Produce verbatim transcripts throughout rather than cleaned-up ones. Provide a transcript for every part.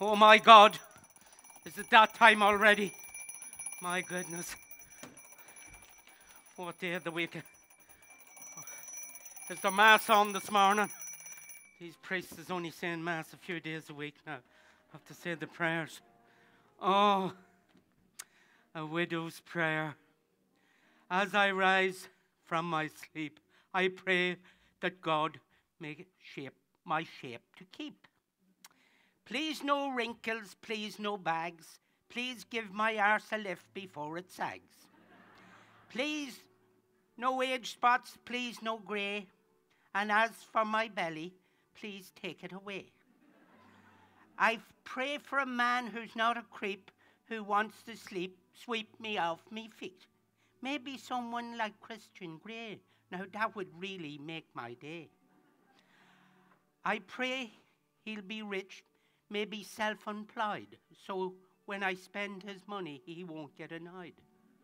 Oh my God, is it that time already? My goodness. What day of the week? Is there Mass on this morning? These priests is only saying Mass a few days a week now. I have to say the prayers. Oh, a widow's prayer. As I rise from my sleep, I pray that God may shape my shape to keep. Please no wrinkles, please no bags. Please give my arse a lift before it sags. Please no age spots, please no grey. And as for my belly, please take it away. I pray for a man who's not a creep, who wants to sleep, sweep me off me feet. Maybe someone like Christian Grey. Now that would really make my day. I pray he'll be rich, maybe self-employed, so when I spend his money, he won't get annoyed.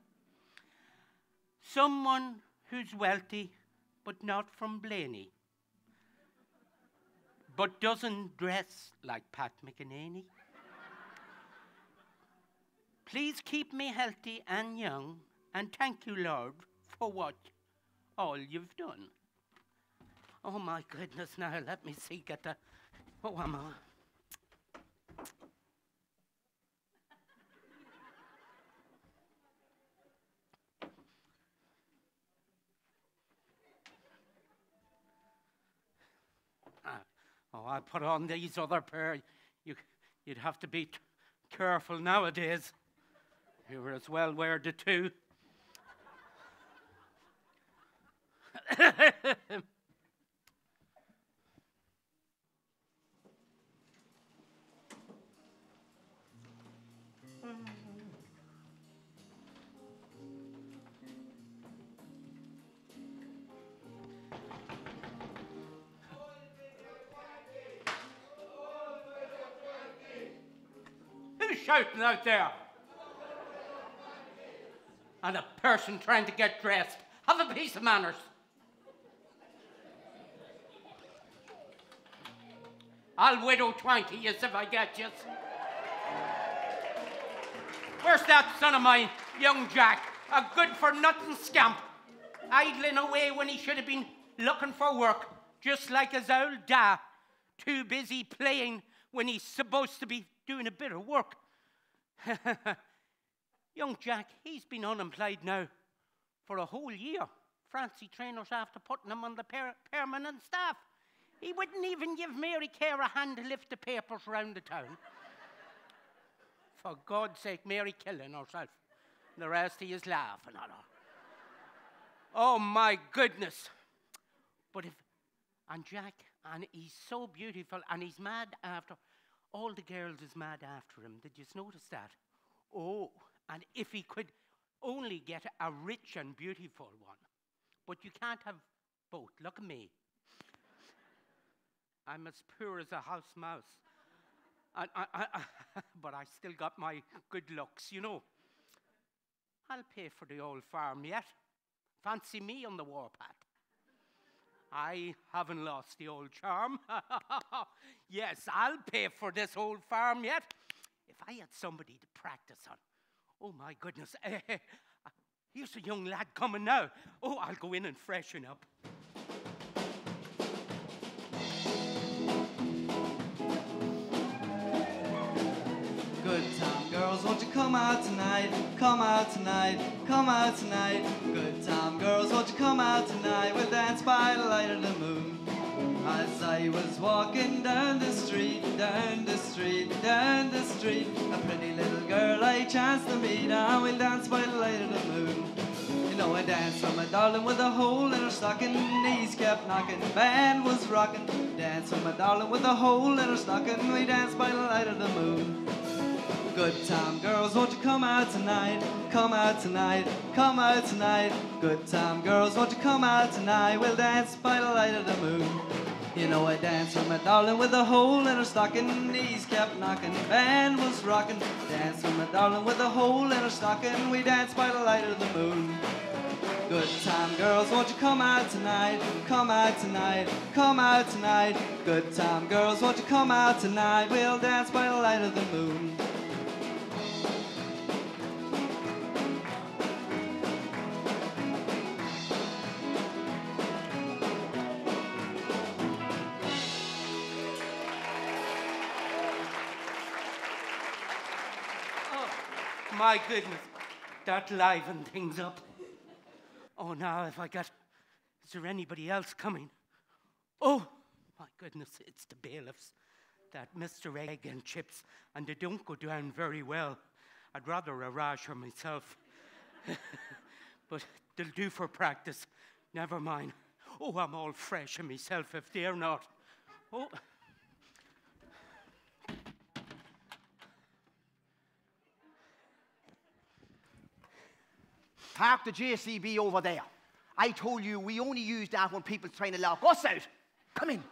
Someone who's wealthy, but not from Blaney, but doesn't dress like Pat McEnany. Please keep me healthy and young, and thank you, Lord, for what all you've done. Oh my goodness, now let me see, get the, oh, I'm on. Oh, I put on these other pair. You, you'd have to be t careful nowadays. You were as well wear the two. Who's shouting out there? And a person trying to get dressed. Have a piece of manners. I'll widow twenty yes if I get you. Where's that son of mine, young Jack? A good-for-nothing scamp. Idling away when he should have been looking for work, just like his old da. Too busy playing when he's supposed to be doing a bit of work. Young Jack, he's been unemployed now for a whole year. Fancy trainers after putting him on the per permanent staff. He wouldn't even give Mary Care a hand to lift the papers round the town. For God's sake, Mary killing herself. The rest he is laughing at her. Oh my goodness. But if, and Jack, and he's so beautiful, and he's mad after, all the girls is mad after him. Did you notice that? Oh, and if he could only get a rich and beautiful one. But you can't have both. Look at me. I'm as poor as a house mouse. And I, I, I, but I still got my good looks, you know. I'll pay for the old farm yet. Fancy me on the warpath. I haven't lost the old charm. Yes, I'll pay for this old farm yet. If I had somebody to practice on. Oh, my goodness. Uh, here's a young lad coming now. Oh, I'll go in and freshen up. Good time, girls, won't you come out tonight? Come out tonight, come out tonight. Good time, girls, won't you come out tonight? We'll dance by the light of the moon. As I was walking down the street, down the street, down the street, a pretty little girl I chanced to meet, and we'll dance by the light of the moon. You know I danced for my darling with a hole in her stocking, knees kept knocking, band was rocking. Danced for my darling with a hole in her stocking, we danced by the light of the moon. Good time, girls, won't you come out tonight? Come out tonight, come out tonight. Good time, girls, won't you come out tonight? We'll dance by the light of the moon. You know I danced with my darling with a hole in her stocking, knees kept knocking, band was rocking. Danced with my darling with a hole in her stocking, we danced by the light of the moon. Good time girls, won't you come out tonight? Come out tonight, come out tonight. Good time girls, won't you come out tonight? We'll dance by the light of the moon. My goodness, that livened things up. Oh, now if I got... Is there anybody else coming? Oh, my goodness, it's the bailiffs. That Mister Egg and Chips, and they don't go down very well. I'd rather a rasher myself. But they'll do for practice. Never mind. Oh, I'm all fresh in myself if they're not. Oh... Park the J C B over there. I told you we only use that when people's trying to lock us out. Come in.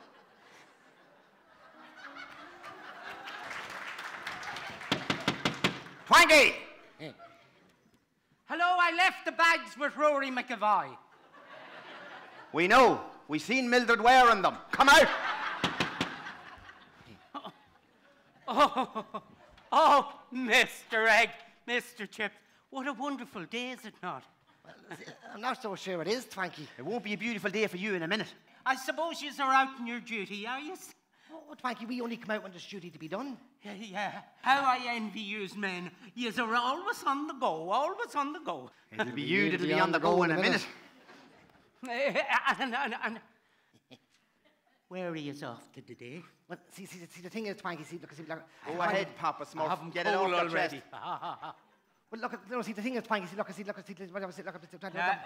Twangy! Hey. Hello, I left the bags with Rory McAvoy. We know. We seen Mildred wearing them. Come out! Oh, oh, oh, Mister Egg, Mister Chips. What a wonderful day, is it not? Well, I'm not so sure it is, Twanky. It won't be a beautiful day for you in a minute. I suppose you are out on your duty, are you? Oh, Twanky, we only come out when there's duty to be done. Yeah, yeah. How I envy yous men. Yous are always on the go, always on the go. It'll be you that'll be on the go in a minute. and, and, and, where are yous off to today? Well, see, see, see, the thing is, Twanky, see, look, see, look. Go ahead, Papa Smurf. I haven't Get it off your already. chest. Well, look, no, see, the thing is, Twanky, see, look, see, look, see, look, see, look, see, look, Yeah.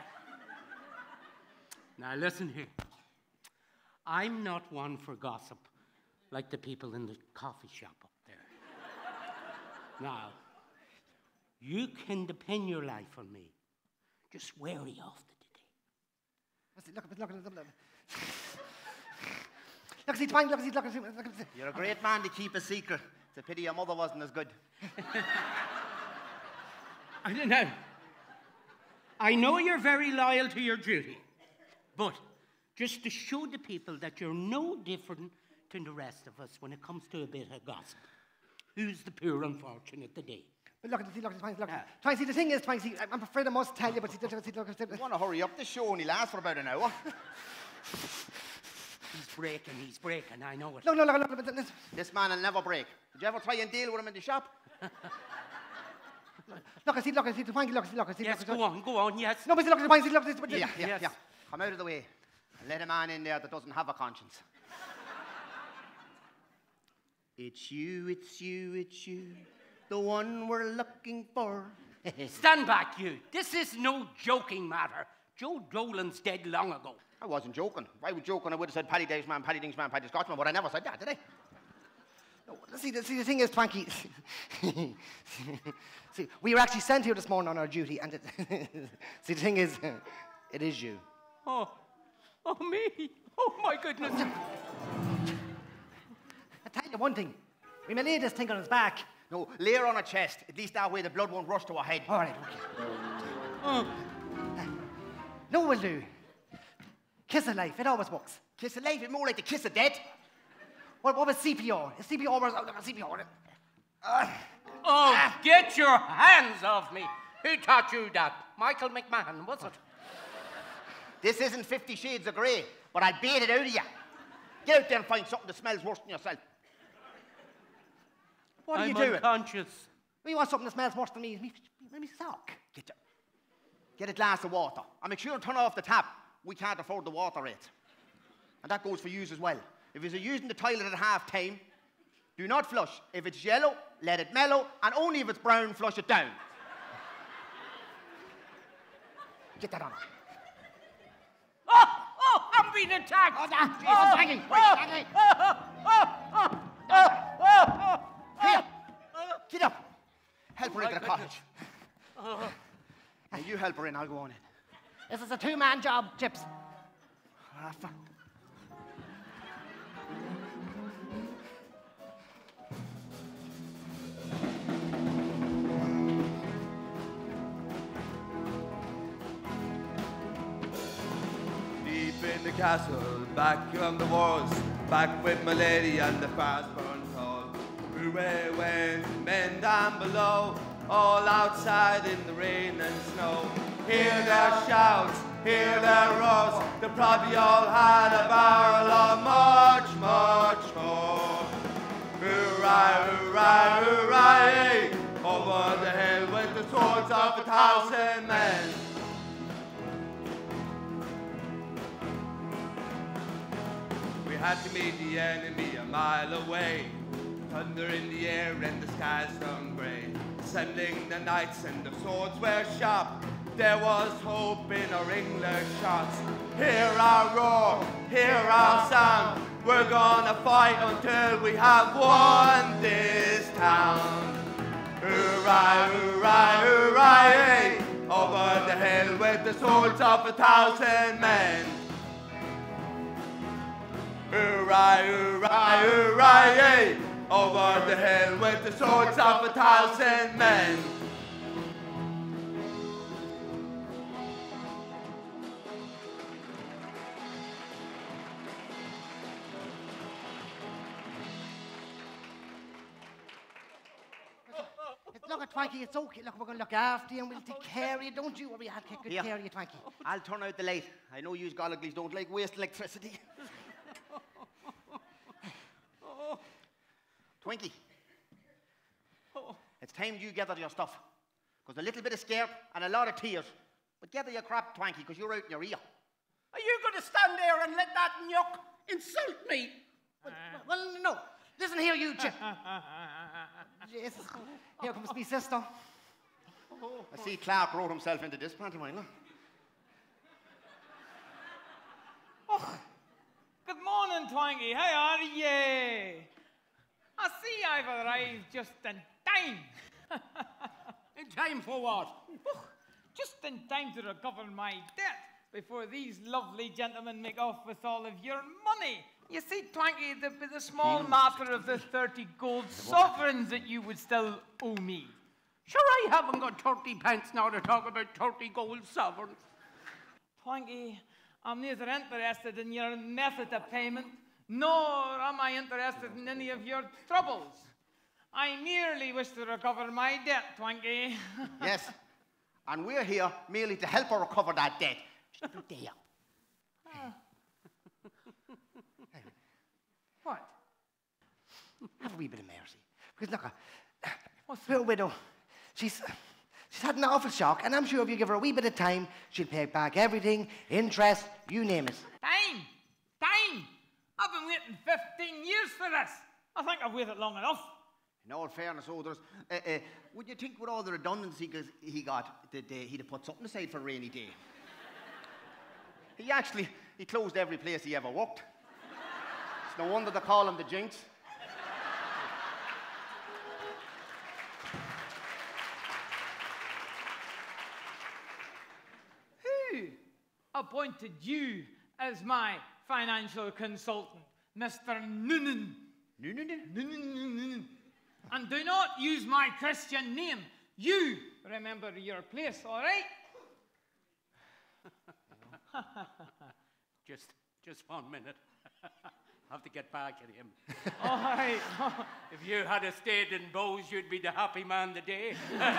Now listen here. I'm not one for gossip, like the people in the coffee shop up there. Now, you can depend your life on me. Just wary of the today. Look, look, look, look, look. Look, see, Twanky, look, see, look, see, look, see. You're a great man to keep a secret. It's a pity your mother wasn't as good. I don't know. I know you're very loyal to your duty, but just to show the people that you're no different to the rest of us when it comes to a bit of gossip. Who's the poor unfortunate today? But look, see, look, Twanky, look. Yeah. Twanky, see, the thing is, Twanky, see, I'm afraid I must tell you, but see, look, see, look, see, You want to hurry up? This show only lasts for about an hour. He's breaking, he's breaking, I know it. no, no, look, look, look, look. This man will never break. Did you ever try and deal with him in the shop? Look, see, look, see, Twanky, look, see, look, see, Yes, look, go on, go on, yes. No, but see, look, Twanky, see, look, see, Yeah, yeah, Yes. yeah. Come out of the way and let a man in there that doesn't have a conscience. It's you, it's you, it's you, the one we're looking for. Stand back, you. This is no joking matter. Joe Dolan's dead long ago. I wasn't joking. If I was joking, I would have said Paddy Dave's man, Paddy Ding's man, Paddy Scotsman, but I never said that, did I? No, see, the, see, the thing is, Twanky, see, we were actually sent here this morning on our duty, and it, see, the thing is, it is you. Oh, oh me. Oh, my goodness. I tell you one thing, we may lay this thing on his back. No, lay her on her chest. At least that way the blood won't rush to her head. All right, okay. Oh. No, will do. Kiss of life, it always works. Kiss of life, it's more like the kiss of death. What, what was C P R? Is C P R was oh, C P R? Uh, Oh, get your hands off me. Who taught you that? Michael McMahon, was it? This isn't Fifty Shades of Grey, but I bait it out of you. Get out there and find something that smells worse than yourself. What are I'm you doing? unconscious. we want something that smells worse than me. Me, me, me sock. Get, your, get a glass of water. And make sure to turn off the tap. We can't afford the water rate. And that goes for you as well. If you're using the toilet at half time, do not flush. If it's yellow, let it mellow. And only if it's brown, flush it down. Get that on. Oh, oh, I'm being attacked. Oh, no. Jesus, oh, Maggie. oh, Maggie. oh, oh, oh, oh, oh, oh, Here, oh. get up. Help her Oh, into my the cottage. Oh. Now you help her in, I'll go on in. This is a two-man job, Chips. Ah, fuck. the castle, back on the walls, back with my lady and the fires burned tall. Away went men down below, all outside in the rain and snow. Hear their shouts, hear their roars, they probably all had a barrel of much, much more. Hooray, hooray, hooray, over the hill with the swords of a thousand men. We had to meet the enemy a mile away, thunder in the air and the skies turned grey. Assembling the knights and the swords were sharp, there was hope in our English shots. Hear our roar, hear our sound, we're gonna fight until we have won this town. Hooray, hooray, hooray, over the hill with the swords of a thousand men. Hooray, hooray, hooray, over the hill with the swords of a thousand men. Look at Twanky, it's okay. Look, we're going to look after you and we'll take care of you. Don't you worry, I'll take good Yeah. care of you, Twanky. I'll turn out the light. I know you Golliglies don't like waste electricity. Twinkie, it's time you gather your stuff. Because a little bit of scare and a lot of tears. But gather your crap, Twanky, because you're out in your ear. Are you going to stand there and let that yuck insult me? Well, well, no. Listen here, you chip. Jesus. Here comes me sister. I see Clark wrote himself into this pantomime. Look. Oh, good morning, Twanky. How are ye? I see I've arrived just in time. In time for what? Oh, just in time to recover my debt before these lovely gentlemen make off with all of your money. You see, Twanky, the, the small matter of the thirty gold sovereigns that you would still owe me. Sure, I haven't got thirty pence now to talk about thirty gold sovereigns. Twanky, I'm neither interested in your method of payment, nor am I interested in any of your troubles. I merely wish to recover my debt, Twanky. Yes, and we're here merely to help her recover that debt. Just out there. What? Have a wee bit of mercy. Because look, uh, poor widow, she's, she's had an awful shock, and I'm sure if you give her a wee bit of time, she'll pay back everything, interest, you name it. Time! Time! I've been waiting fifteen years for this. I think I've waited long enough. In all fairness, Others, uh, uh, would you think with all the redundancy he got, that uh, he'd have put something aside for a rainy day? He actually, he closed every place he ever worked. It's no wonder they call him the Jinx. Who appointed you as my financial consultant, Mister Noonan? Noonan? Noonan, Noonan. And do not use my Christian name. You remember your place, all right? just, just one minute. I have to get back at him. All right. If you had a stayed in Bowes, you'd be the happy man today.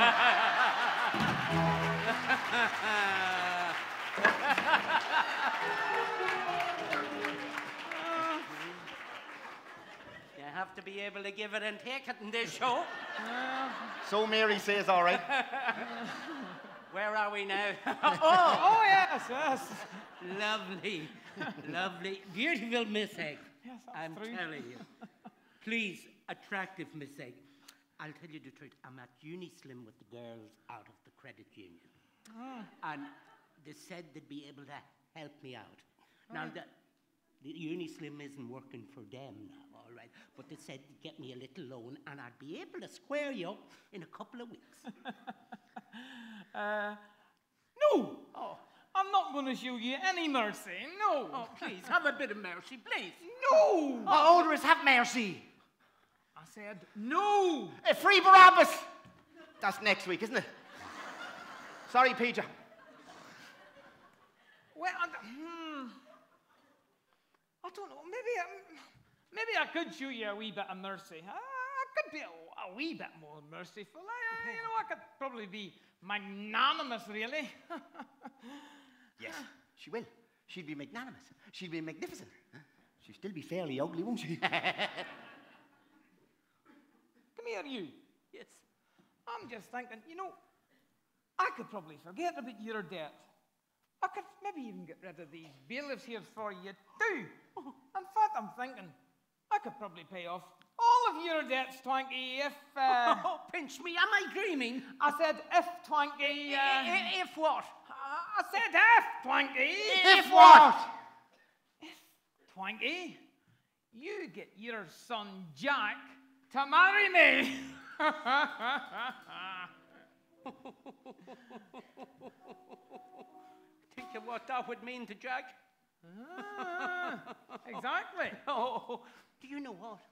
You have to be able to give it and take it in this show. So Mary says, all right. Where are we now? oh, oh, yes, yes. Lovely, lovely, beautiful Miss Egg. Yes, that's I'm true. telling you. Please, attractive Miss Egg. I'll tell you the truth. I'm at Unislim with the girls out of the credit union. Oh. And they said they'd be able to help me out. Now, the, the Unislim isn't working for them now, all right? But they said they'd get me a little loan and I'd be able to square you up in a couple of weeks. uh, no. Oh. I'm not going to show you any mercy, no. Oh, please, have a bit of mercy, please. No! Oh, Oderus, have mercy. I said no. A free Barabbas! That's next week, isn't it? Sorry, Peter. Well, I, hmm. don't know. Maybe I, maybe I could show you a wee bit of mercy. I, I could be a, a wee bit more merciful. I, I, you know, I could probably be magnanimous, really. Yes, she will. She'll be magnanimous. She'll be magnificent. She'll still be fairly ugly, won't she? Come here, you. Yes. I'm just thinking, you know, I could probably forget about your debt. I could maybe even get rid of these bailiffs here for you, too. In fact, I'm thinking I could probably pay off all of your debts, Twanky, if... Uh, Oh, pinch me. Am I dreaming? I said if, Twanky... Uh, I- I- if what? I said if, Twanky. If what? If, Twanky, you get your son Jack to marry me. Think of what that would mean to Jack? Ah, exactly. Oh, do you know what?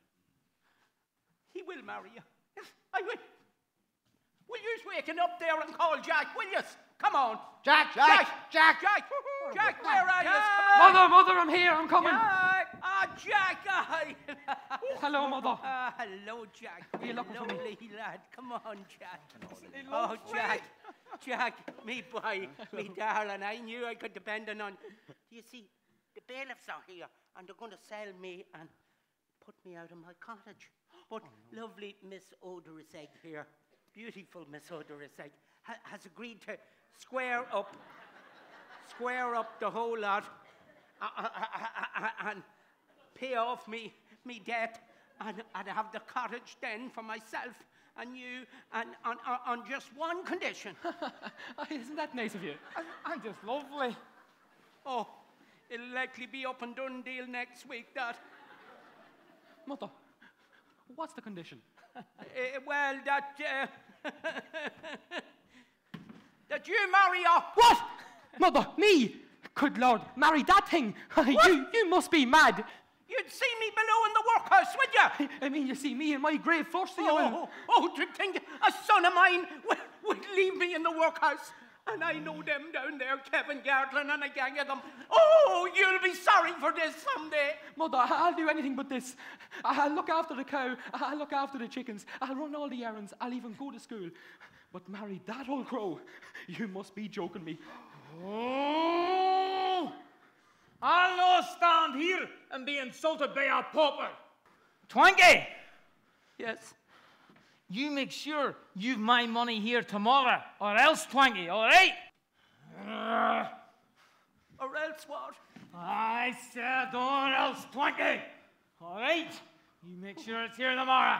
He will marry you. Yes, I will. Will you waken up there and call Jack, will you? Come on. Jack, Jack, Jack, Jack, Jack, where are you? Come on. Mother, mother, I'm here, I'm coming. Jack. Ah, Jack. I. Hello, mother. Ah, hello, Jack. Are you looking for me? Lovely lad. Come on, Jack. Oh, Jack. Jack, me boy, me darling, I knew I could depend on. Do you see, the bailiffs are here, and they're going to sell me and put me out of my cottage. But lovely Miss Odorous Egg here, beautiful Miss Odorous Egg, ha has agreed to square up, square up the whole lot, uh, uh, uh, uh, and pay off me, me debt, and I'd have the cottage then for myself and you, and on, on, on just one condition. Isn't that nice of you? I'm just lovely. Oh, it'll likely be up and done deal next week, that. Mother, what's the condition? Uh, well, that, uh, that you marry her. What? Mother, me? Good Lord, marry that thing? you, you must be mad. You'd see me below in the workhouse, would you? I mean, you see me in my grave first, you Oh, will. oh, to think a son of mine would, would leave me in the workhouse. And I know them down there, Kevin Gartlin and a gang of them. Oh, you'll be sorry for this someday. Mother, I'll do anything but this. I'll look after the cow, I'll look after the chickens, I'll run all the errands, I'll even go to school. But marry that old crow, you must be joking me. Oh, I'll not stand here and be insulted by a pauper. Twanky, Yes. you make sure you've my money here tomorrow, or else, Twanky, all right? Uh, Or else what? I said, or else, Twanky. All right? You make sure it's here tomorrow.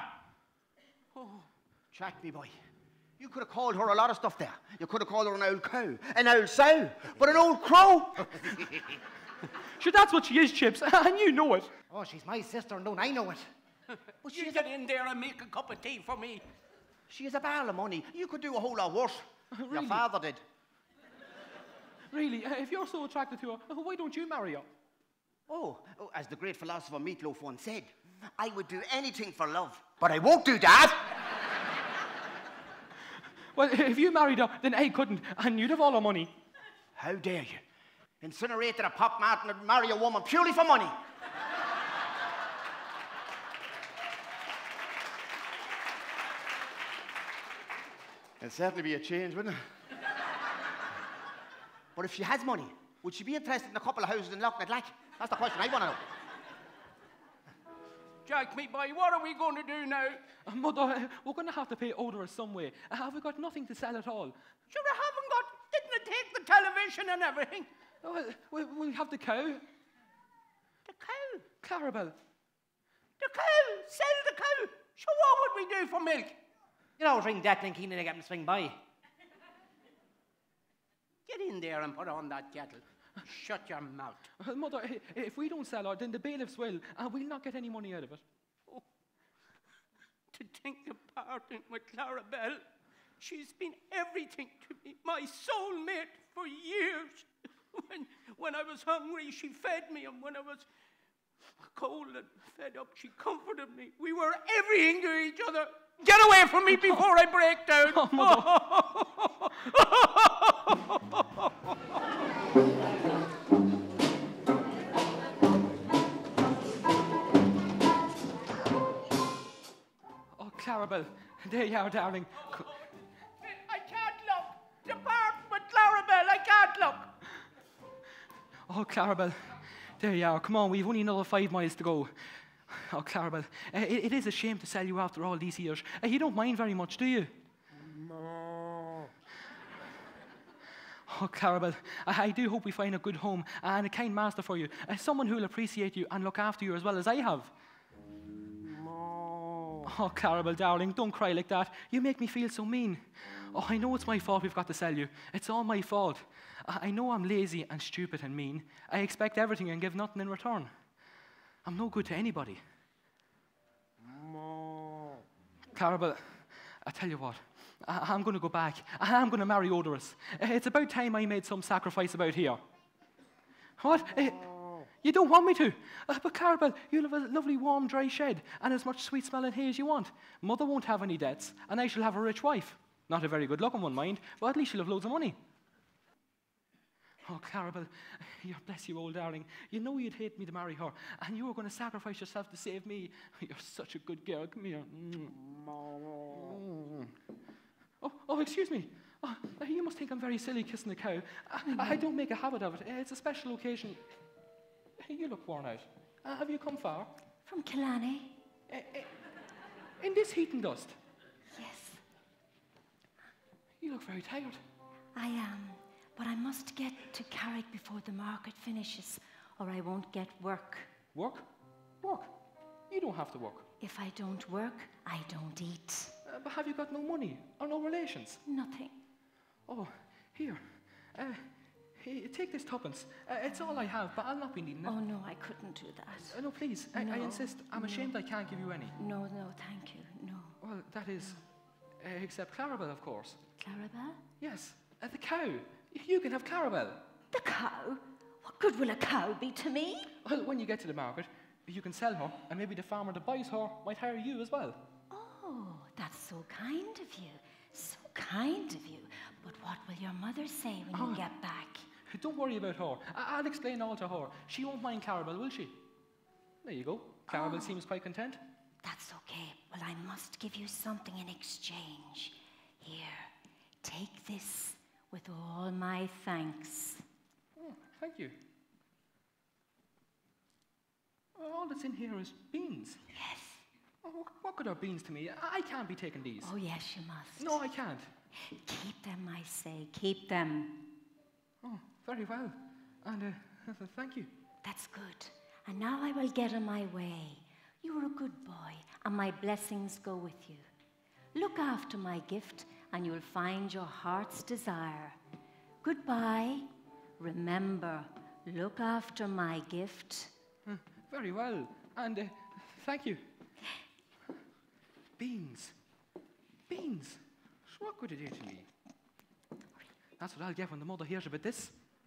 Jack, me boy, you could have called her a lot of stuff there. You could have called her an old cow, an old sow, but an old crow. Sure, that's what she is, Chips, and you know it. Oh, she's my sister, and don't I know it? Would you get in there and make a cup of tea for me? She has a barrel of money. You could do a whole lot worse. Your Really? father did. Really, uh, if you're so attracted to her, uh, why don't you marry her? Oh, oh, as the great philosopher Meatloaf once said, I would do anything for love, but I won't do that. Well, if you married her, then I couldn't, and you'd have all her money. How dare you? Incinerated a pop Martin and marry a woman purely for money. It'd certainly be a change, wouldn't it? But if she has money, would she be interested in a couple of houses in Loughnaglack? That's the question I want to know. Jack, me boy, what are we going to do now? Uh, Mother, uh, we're going to have to pay Odorous some way. Uh, have we got nothing to sell at all? Sure, I haven't got. Didn't it take the television and everything? Oh, uh, we, we'll have the cow. The cow. Clarabelle. The cow. Sell the cow. Sure, what would we do for milk? You know, ring Declan Keenan to get him to swing by. Get in there and put on that kettle. Shut your mouth. Uh, Mother, i- if we don't sell her, then the bailiffs will, and we'll not get any money out of it. Oh, to think of parting with Clarabelle. She's been everything to me, my soulmate for years. When, when I was hungry, she fed me, and when I was cold and fed up, she comforted me. We were everything to each other. Get away from me before I break down. Oh, Mother. Clarabelle, there you are, darling. I can't look. Depart with Clarabelle, I can't look. Oh, Clarabelle, there you are. Come on, we've only another five miles to go. Oh, Clarabelle, uh, it, it is a shame to sell you after all these years. Uh, you don't mind very much, do you? No. Oh, Clarabelle, I, I do hope we find a good home and a kind master for you. Uh, someone who will appreciate you and look after you as well as I have. No. Oh, Clarabelle, darling, don't cry like that. You make me feel so mean. Oh, I know it's my fault we've got to sell you. It's all my fault. I, I know I'm lazy and stupid and mean. I expect everything and give nothing in return. I'm no good to anybody. No. Clarabelle, I tell you what, I, I'm going to go back. I'm going to marry Odorous. It's about time I made some sacrifice about here. What? Uh, you don't want me to? Uh, but Clarabelle, you'll have a lovely warm dry shed and as much sweet smelling hay as you want. Mother won't have any debts and I shall have a rich wife. Not a very good looking one, mind, but at least she'll have loads of money. Oh, Clarabelle, you bless you, old darling. You know you'd hate me to marry her, and you were going to sacrifice yourself to save me. You're such a good girl. Come here. Mm. Oh, oh, excuse me. Oh, you must think I'm very silly kissing the cow. I, I don't make a habit of it. It's a special occasion. You look worn out. Uh, have you come far? From Killarney? Uh, uh, in this heat and dust? Yes. You look very tired. I am. But I must get to Carrick before the market finishes, or I won't get work. Work? Work? You don't have to work. If I don't work, I don't eat. Uh, but have you got no money or no relations? Nothing. Oh, here. Uh, here, take this tuppence. Uh, it's all I have, but I'll not be needing it. Oh, no, I couldn't do that. Uh, no, please. I, No, I insist. I'm no. ashamed I can't give you any. No, no, thank you, no. Well, that is... Uh, except Clarabelle, of course. Clarabelle? Yes. Uh, the cow. You can have Clarabelle. The cow? What good will a cow be to me? Well, when you get to the market, you can sell her, and maybe the farmer that buys her might hire you as well. Oh, that's so kind of you. So kind of you. But what will your mother say when Oh. you get back? Don't worry about her. I- I'll explain all to her. She won't mind Clarabelle, will she? There you go. Clarabelle Oh. seems quite content. That's okay. Well, I must give you something in exchange. Here, take this with all my thanks. Oh, thank you. All that's in here is beans. Yes. Oh, what good are beans to me? I I can't be taking these. Oh, yes, you must. No, I can't. Keep them, I say. Keep them. Oh, very well. And uh, thank you. That's good. And now I will get on my way. You are a good boy, and my blessings go with you. Look after my gift, and you'll find your heart's desire. Goodbye. Remember, look after my gift. Uh, very well. And uh, thank you. Beans. Beans. What could it do to me? That's what I'll get when the mother hears about this.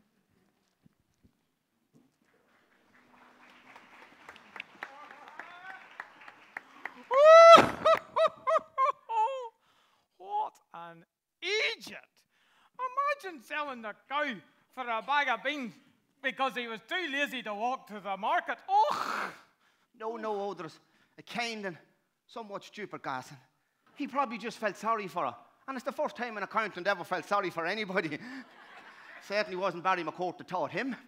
What an idiot! Imagine selling the cow for a bag of beans because he was too lazy to walk to the market. Oh! No, no, Odorous. A kind and somewhat stupid garson. He probably just felt sorry for her. And it's the first time an accountant ever felt sorry for anybody. Certainly wasn't Barry McCourt that taught him.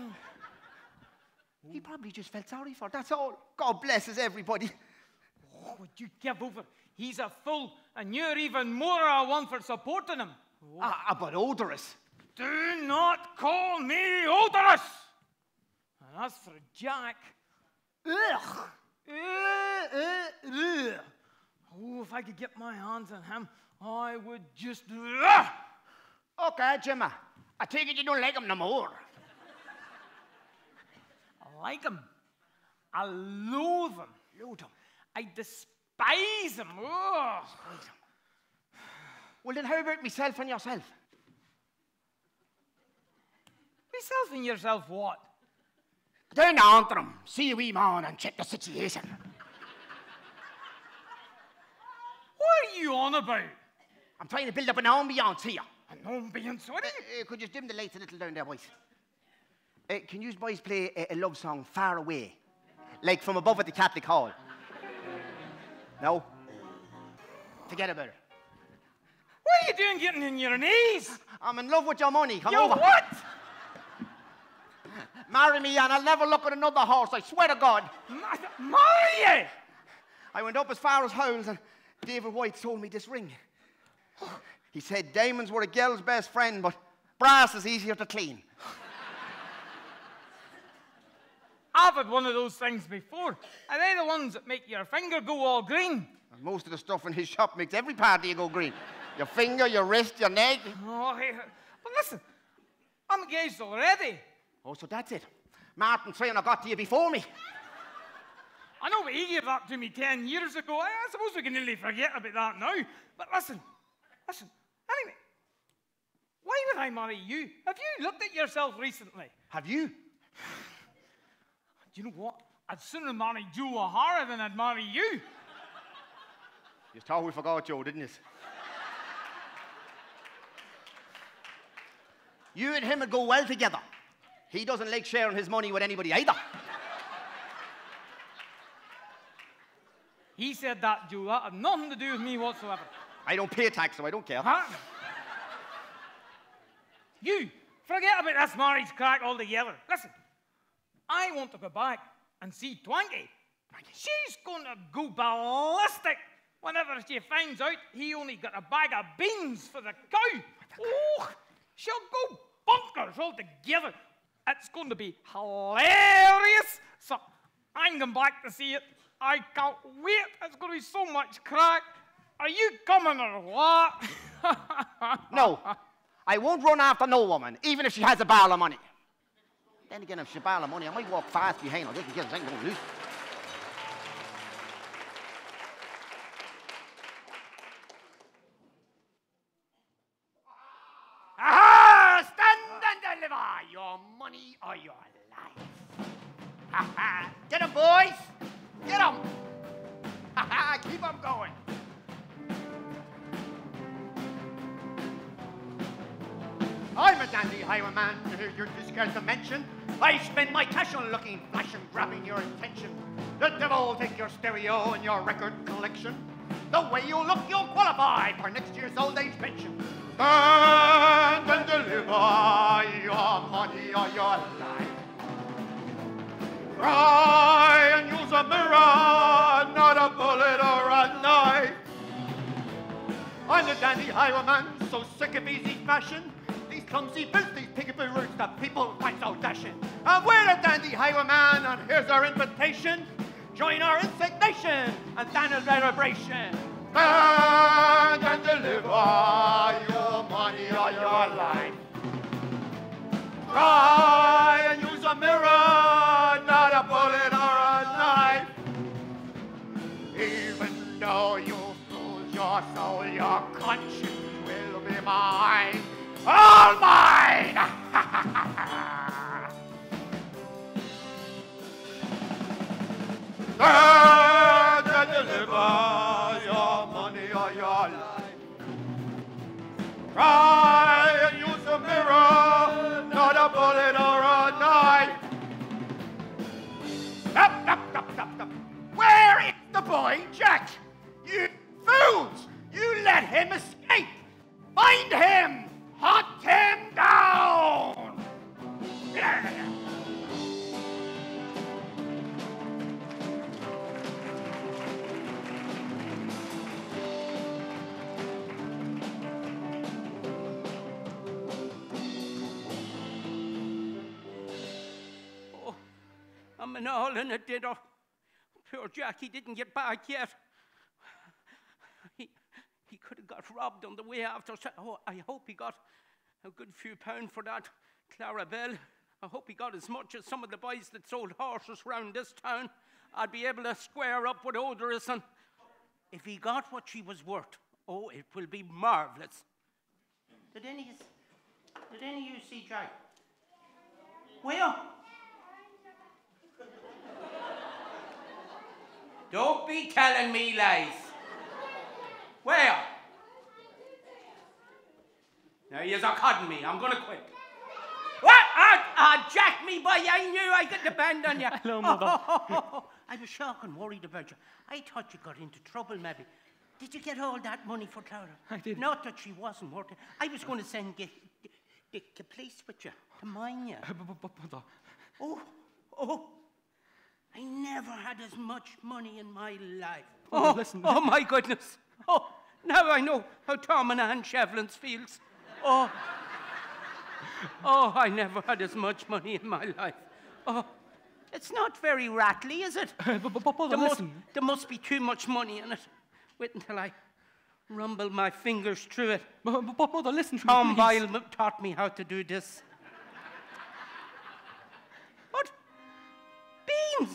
He probably just felt sorry for her, that's all. God blesses everybody. Oh, would you give over? He's a fool, and you're even more a one for supporting him. Ah, ah, but Odorous. Do not call me odorous! And as for Jack, Ugh. Uh, uh, ugh. oh, if I could get my hands on him, I would just... Ugh! Okay, Gemma. I take it you don't like him no more. I like him. I loathe him. Load him. I despise him. Ugh. Well, then how about myself and yourself? Myself and yourself what? Down after him. See a wee man and check the situation. What are you on about? I'm trying to build up an ambiance here. An ambience? What Uh, are you... uh, could you dim the lights a little down there, boys? Uh, can you boys play a, a love song Far Away? Like from above at the Catholic Hall? No? Forget about it. What are you doing getting in your knees? I'm in love with your money. Come You over. what? Marry me and I'll never look at another horse, I swear to God. Ma- marry you? I went up as far as Howells and David White sold me this ring. He said diamonds were a girl's best friend, but brass is easier to clean. I've had one of those things before. Are they the ones that make your finger go all green? And most of the stuff in his shop makes every part of you go green. Your finger, your wrist, your neck. Oh, hey, but listen, I'm engaged already. Oh, so that's it. Martin Trainer got to you before me. I know, but he gave that to me ten years ago. I, I suppose we can nearly forget about that now. But listen, listen, anyway, why would I marry you? Have you looked at yourself recently? Have you? Do you know what? I'd sooner marry Joe O'Hara than I'd marry you. You thought we forgot Joe, didn't you? You and him would go well together. He doesn't like sharing his money with anybody either. He said that, Joe. That had nothing to do with me whatsoever. I don't pay tax, so I don't care. Huh? You, forget about this marriage crack altogether. Listen, I want to go back and see Twanky. She's going to go ballistic whenever she finds out he only got a bag of beans for the cow. Oh, she'll go bonkers altogether. It's going to be hilarious. So I'm going back to see it. I can't wait. It's going to be so much crack. Are you coming or what? No, I won't run after no woman, even if she has a barrel of money. Then again, if she barrel of money, I might walk fast behind her just in case I don't lose. Aha! Stand and deliver your money or your life. Ha ha! Get 'em, boys! Get 'em! Ha ha! Keep 'em going. I'm a dandy highwayman, you're too scared to mention. I spend my cash on looking, flashing, grabbing your attention. The devil take your stereo and your record collection. The way you look, you'll qualify for next year's old age pension. Stand and deliver your money or your life. Try and use a mirror, not a bullet or a knife. I'm the dandy highwayman, so sick of easy fashion. These clumsy boots, these peekaboo routes that people find so dashing. And we're the dandy highwayman, and here's our invitation. Join our insect nation and Daniel's celebration. Stand and deliver your money or your life. Try and use a mirror, not a bullet or a knife. Even though you lose your soul, your conscience will be mine. All mine! Stand and deliver your money or your life. Try and use a mirror, not a bullet or a knife. Stop, stop, stop, stop, stop. Where is the boy, Jack? You fools! You let him escape! Find him! Hunt him down! Oh, I'm an all in a dinner. Poor Jackie didn't get back yet. He, he could have got robbed on the way after. Oh, I hope he got a good few pounds for that Clarabelle. I hope he got as much as some of the boys that sold horses round this town. I'd be able to square up with Odorous, and if he got what she was worth, oh, it will be marvellous. Did any of you, did any of you see Jack? Where? Don't be telling me lies. Where? Now you're codding me. I'm going to quit. What? Ah, ah, Jack, me boy, I knew I could depend on you. Hello, Mother. Oh, oh, oh, oh. I was shocked and worried about you. I thought you got into trouble, maybe. Did you get all that money for Clara? I did. Not that she wasn't worth it. I was going to send the, the, the, the police with you to mine you. Uh, but, but, but, Oh, oh. I never had as much money in my life. Oh, Oh, listen. oh my goodness. Oh, now I know how Tom and Ann Shevlins feels. Oh. Oh, I never had as much money in my life. Oh, it's not very rattly, is it? Uh, but, but, but, but There must, listen. there must be too much money in it. Wait until I rumble my fingers through it. But, but, but mother, listen to Tom me, please. Boyle m- taught me how to do this. What? Beans!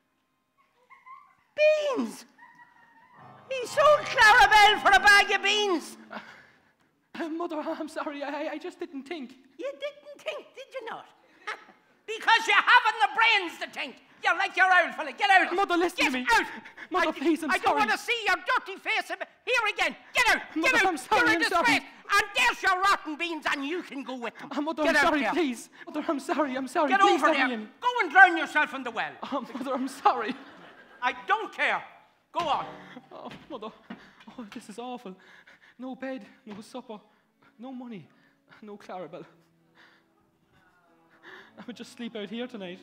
Beans! He sold Clarabelle for a bag of beans! Uh, mother, I'm sorry. I, I just didn't think. You didn't think, did you not? Because you haven't the brains to think. You're like your old fella. Get out. Mother, listen Get to me. out. Mother, I, please, I'm I sorry. don't want to see your dirty face in- here again. Get out. Mother, Get out. I'm sorry, You're a I'm disgrace. sorry. And there's your rotten beans, and you can go with them. Uh, mother, Get I'm out sorry, there. please. Mother, I'm sorry. I'm sorry. Get please over let there. me in. Go and drown yourself in the well. Oh, mother, I'm sorry. I don't care. Go on. Oh, mother. Oh, this is awful. No bed, no supper, no money, no Clarabelle. I would just sleep out here tonight.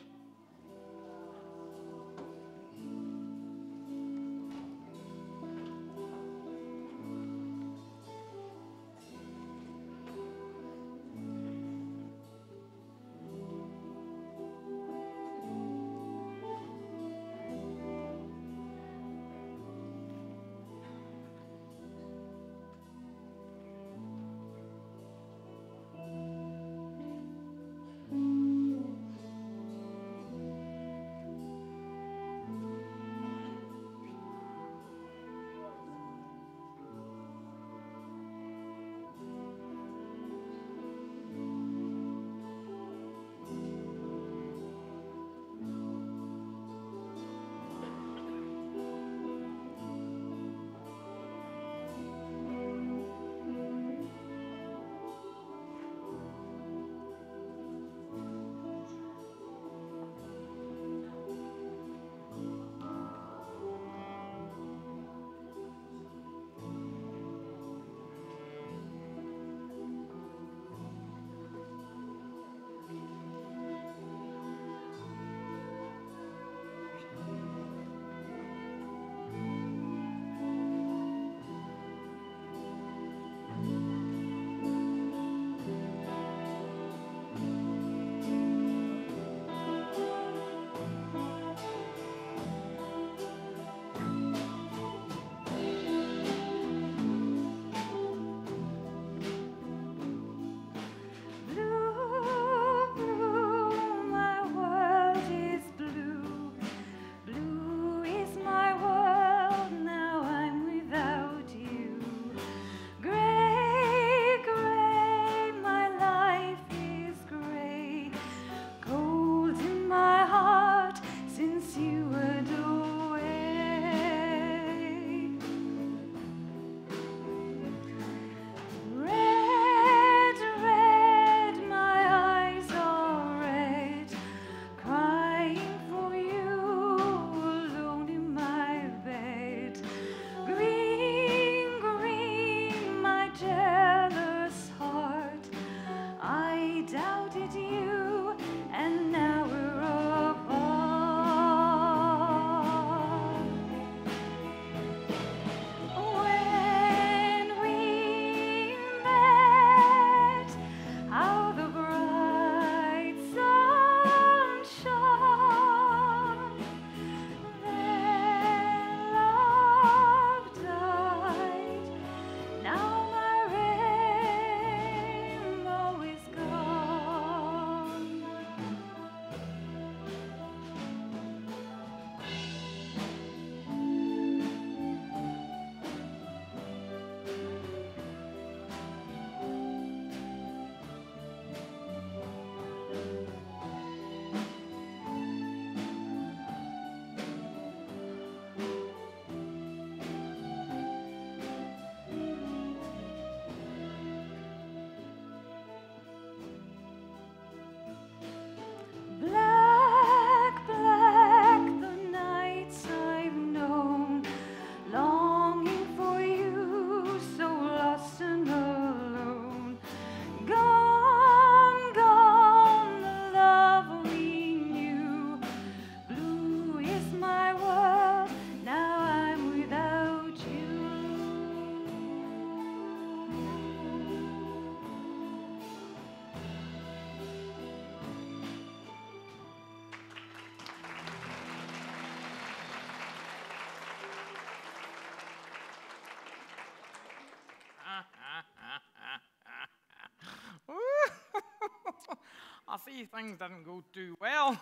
see things didn't go too well.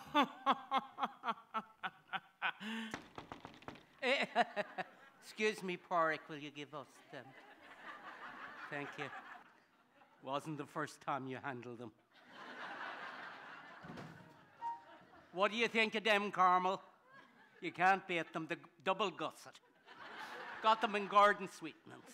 Excuse me, Porrick, will you give us them? Thank you. Wasn't the first time you handled them. What do you think of them, Carmel? You can't beat them, the double gusset. Got them in garden sweetments.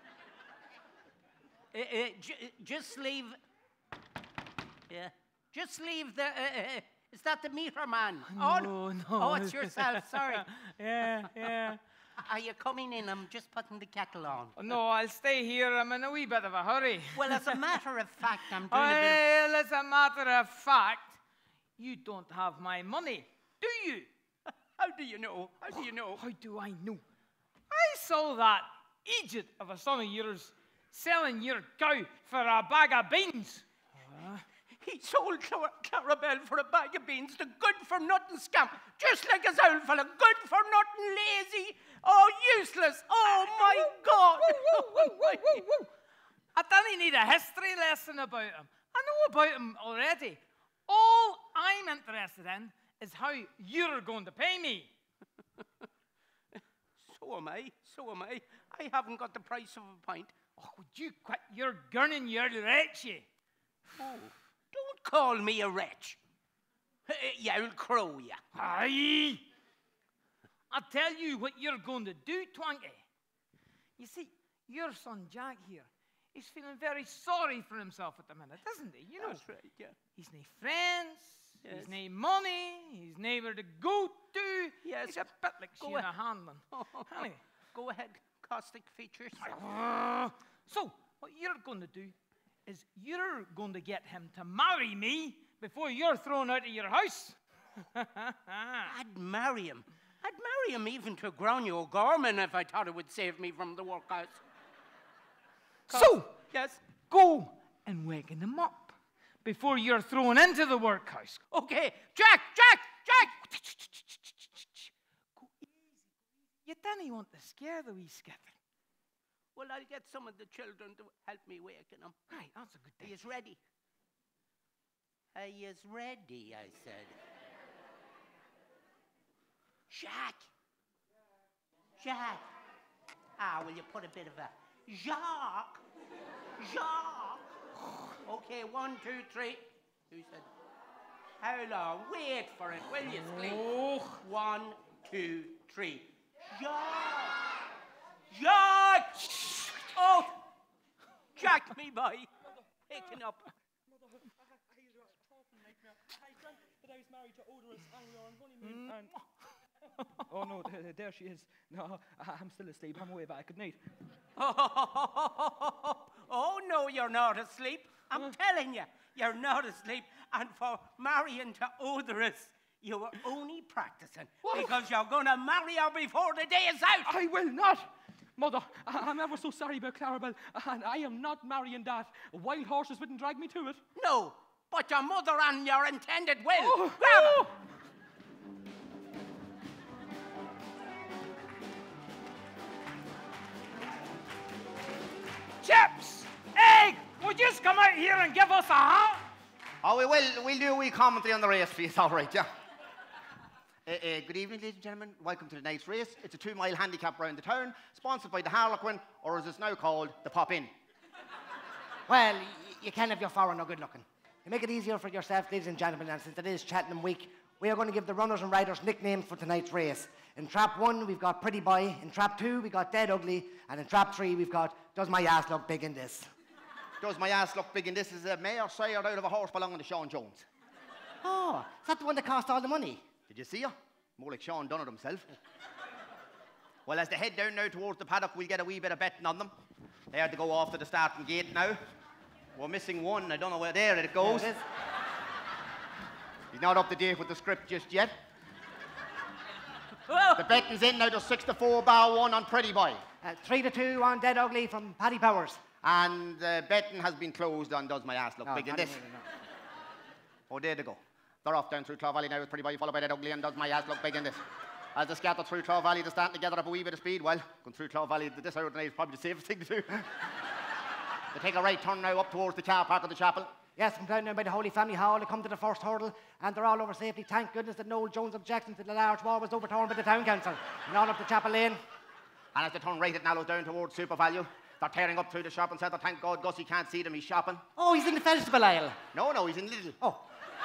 Uh, uh, j- just leave... Yeah. Just leave the... Uh, uh, is that the meter man? No, oh, no. Oh, it's yourself, sorry. Yeah, yeah. Are you coming in? I'm just putting the kettle on. Oh, no, I'll stay here. I'm in a wee bit of a hurry. Well, as a matter of fact, I'm doing Oh, a bit of... well, as a matter of fact, you don't have my money, do you? How do you know? How do you know? How do I know? I saw that idiot of a son of yours selling your cow for a bag of beans. Uh, He sold Cla- Clarabelle for a bag of beans, the good-for-nothing scamp, just like his old fella, good-for-nothing, lazy, oh, useless, oh, my God. Woo, woo, woo, woo, woo. I don't need a history lesson about him. I know about him already. All I'm interested in is how you're going to pay me. So am I, so am I. I haven't got the price of a pint. Oh, would you quit your gurning your wretchy? Oh, don't call me a wretch. Uh, you old crow, you. Aye. I'll tell you what you're going to do, Twanky. You see, your son Jack here is feeling very sorry for himself at the minute, isn't he? You know, That's right, yeah. he's no friends, Yes. he's no money, he's nowhere to go to. Yes. He's a bit like Go Sheena ahead. Hanlon. Anyway. Go ahead, caustic features. So, what you're going to do is you're going to get him to marry me before you're thrown out of your house. I'd marry him. I'd marry him even to Granny O'Gorman if I thought it would save me from the workhouse. So, Yes. go and waken him up before you're thrown into the workhouse. Okay, Jack, Jack, Jack! Go easy. You didn't want to scare the wee skitter. Well, I'll get some of the children to help me waken him. Right, that's a good He thing. is ready. He is ready, I said. Jack! Jack! Ah, will you put a bit of a... Jacques! Jacques! Okay, one, two, three. Who said? How long? Wait for it, will you, Sleep? Oh. One, two, three. Jacques! Jacques! Oh! Jack me by. Picking up. Oh, no, there, there she is. No, I, I'm still asleep. I'm way back. Good night. Oh, no, you're not asleep. I'm telling you, you're not asleep. And for marrying to Odorous, you were only practicing because you're going to marry her before the day is out. I will not. Mother, I, I'm ever so sorry about Clarabelle, and I am not marrying that. Wild horses wouldn't drag me to it. No, but your mother and your intended will. Oh, Grab oh. her. Chips! Egg! Would you just come out here and give us a hand? Oh, we will. We'll do a wee commentary on the race for you. It's all right, yeah. Uh, uh, good evening, ladies and gentlemen. Welcome to tonight's race. It's a two-mile handicap round the town, sponsored by the Harlequin, or as it's now called, the Pop-In. Well, y- you can if you're foreign or good looking. To make it easier for yourself, ladies and gentlemen, and since it is Cheltenham week, we are going to give the runners and riders nicknames for tonight's race. In trap one, we've got Pretty Boy. In trap two, we've got Dead Ugly. And in trap three, we've got Does My Ass Look Big in This? Does my ass look big? And this is a mare sired out of a horse belonging to Sean Jones. Oh, is that the one that cost all the money? Did you see her? More like Sean done it himself. Well, as they head down now towards the paddock, we'll get a wee bit of betting on them. They had to go off to the starting gate now. We're missing one. I don't know where there it goes. There it is. He's not up to date with the script just yet. The betting's in now to six to four bar one on Pretty Boy. Uh, three to two on Dead Ugly from Paddy Powers. And uh, betting has been closed on Does My Ass Look No, Big in Paddy This. Powers, no. Oh, there they go. They're off down through Claw Valley now with Pretty Boy, followed by Dead Ugly and Does My Ass Look Big in This. As they scatter through Claw Valley, they're starting to gather up a wee bit of speed. Well, going through Claw Valley at this hour of the night is probably the safest thing to do. They take a right turn now up towards the car park of the chapel. Yes, I'm down now by the Holy Family Hall. I come to the first hurdle, and they're all over safely. Thank goodness that Noel Jones' objection to the large wall was overturned by the town council. And all up the Chapel Lane. And as they turn right at Nallows down towards Super Value, they're tearing up through the shopping centre. Thank God Gussie can't see them, he's shopping. Oh, he's in the vegetable aisle. No, no, he's in Lidl. Oh.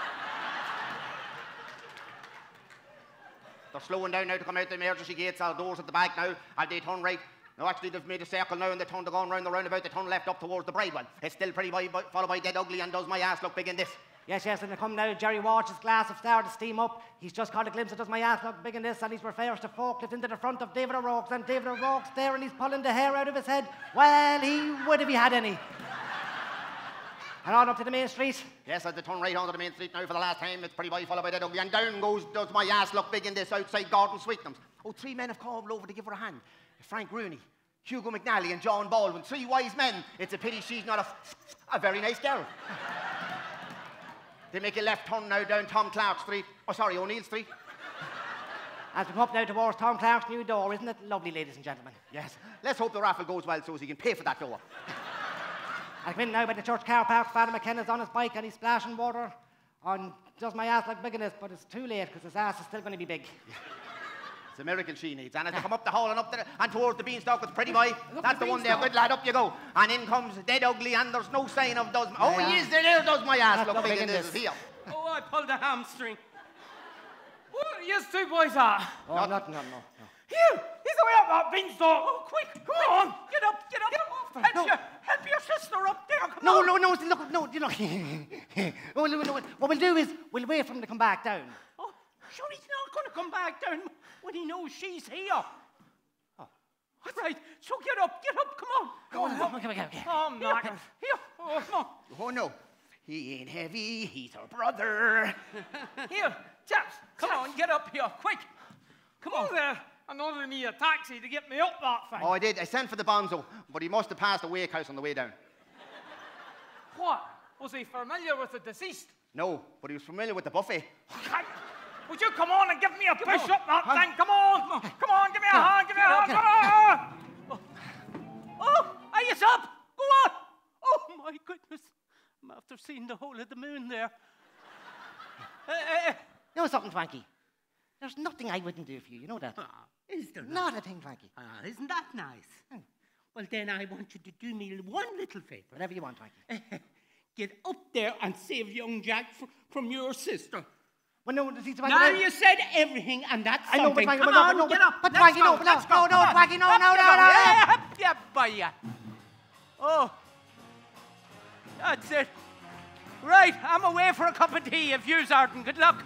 They're slowing down now to come out the emergency gates. Our doors at the back now, and they turn right. No, actually, they've made a circle now, and they turn, they're going round the roundabout. They turn left up towards the Bridewell. It's still pretty by, by, followed by Dead Ugly, and does my ass look big in this? Yes, yes, and they come now. Jerry Walsh's glass have started to steam up. He's just caught a glimpse of does my ass look big in this, and he's refers to forklift into the front of David O'Rourke's, and David O'Rourke's there, and he's pulling the hair out of his head. Well, he would if he had any. And on up to the main street. Yes, as they turn right onto the main street now for the last time, it's pretty by followed by Dead Ugly, and down goes does my ass look big in this outside Gordon Sweetnam's. Oh, three men have called over to give her a hand. Frank Rooney, Hugo McNally, and John Baldwin. Three wise men. It's a pity she's not a, a very nice girl. They make a left turn now down Tom Clark Street. Oh, sorry, O'Neill Street. As we come up now towards Tom Clark's new door, isn't it lovely, ladies and gentlemen? Yes. Let's hope the raffle goes well so as he can pay for that door. I come in now by the church car park. Father McKenna's on his bike and he's splashing water on does my ass look big in this, but it's too late because his ass is still going to be big. It's a miracle she needs. And as they come up the hall and up the, and towards the beanstalk with Pretty Boy, that's the, the one there. Good lad, up you go. And in comes Dead Ugly, and there's no sign of does. Oh, yeah. he is there. There does my ass That's look big, big in in this. this. Here. Oh, I pulled a hamstring. What are you two boys at? Oh, not, not, no, no. Here, he's away up that beanstalk. Oh, quick, Come quick. on. Get up, get up. Get up. Help, No. your, help your sister up there. Come No, on. no, no, look, no, you know. Oh, no, no, what we'll do is we'll wait for him to come back down. Oh, sure, he's not going to come back down when he knows she's here. Oh, right. So get up, get up. Come on. Go on, okay, okay, okay. Oh, I'm Here, not. here. Oh, come on. Oh, no. He ain't heavy. He's her brother. Here, chaps, Come on, get up here, quick. Come go on. there and order me a taxi to get me up that thing. Oh, I did. I sent for the bonzo, but he must have passed the wake house on the way down. What? Was he familiar with the deceased? No, but he was familiar with the buffet. Would you come on and give me a push on. up that Huh? thing? Come on. Come on, give me a hand, give me a hand. Come on. Oh, are you up? Go on. Oh, my goodness. I'm after seeing the whole of the moon there. uh, uh, You know something, Frankie? There's nothing I wouldn't do for you, you know that? uh, is there Not a thing, Frankie. Ah, isn't that nice? Hmm. Well, then I want you to do me one little favour. Whatever you want, Frankie. Get up there and save young Jack fr- from your sister. Well, no, see, Frankie, Now no- you said everything, and that's I know, but something. Frankie, Come but no, on, but no, get but- up. but Let's Frankie, go, no, but no, let's go. no, no, Come on. Frankie, no, Up no, you no, go. no, no. Yeah, up you by ya. Oh, that's it. Right, I'm away for a cup of tea. If you's Arden, good luck.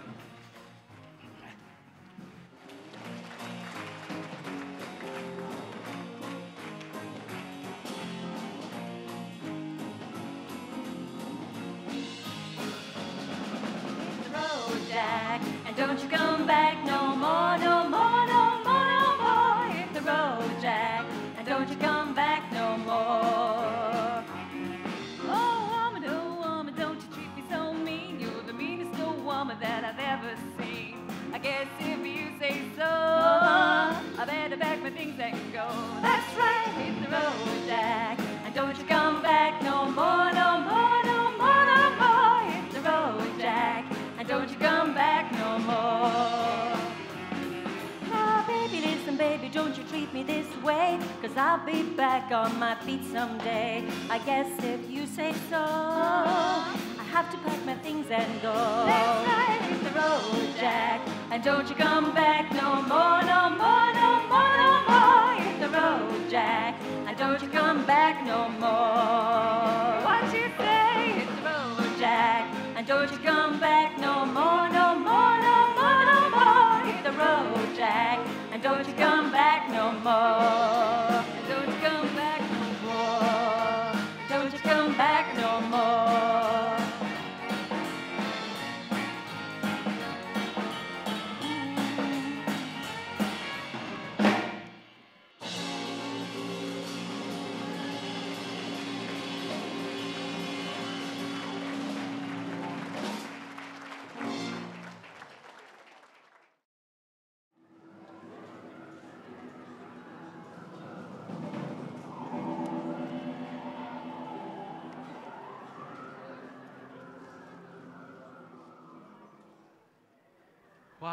road, Jack, and don't you come back no more, no more, no more, no more. Hit the road, Jack, and don't you come back no more. Oh, woman, oh, woman, don't you treat me so mean. You're the meanest old woman that I've ever seen. I guess if you say so, I better pack my things and go. That's right, hit the road, Jack, and don't you come back no more, no more, no more, no more. Hit the road, Jack, and don't you come back no more. Now, baby, listen, baby, don't you treat me this way, 'cause I'll be back on my feet someday. I guess if you say so, I have to pack my things and go. That's right, hit the road, Jack, and don't you come back no more, no more, no more, no more. Hit the road, Jack, and don't you come back no more. What you say? Hit the road, Jack, and don't you come back no more, no more, no more, no more. Hit the road, Jack, and don't you come back no more. And don't you come back no more. Don't you come back no more.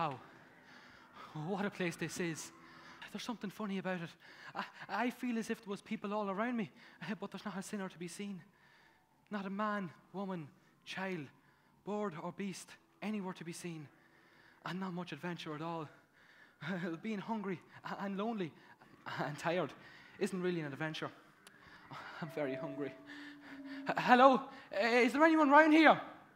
Wow. What a place this is. There's something funny about it. I, I feel as if there was people all around me, but there's not a sinner to be seen. Not a man, woman, child, bird or beast, anywhere to be seen. And not much adventure at all. Being hungry and lonely and tired isn't really an adventure. I'm very hungry. H- Hello? Uh, is there anyone round here?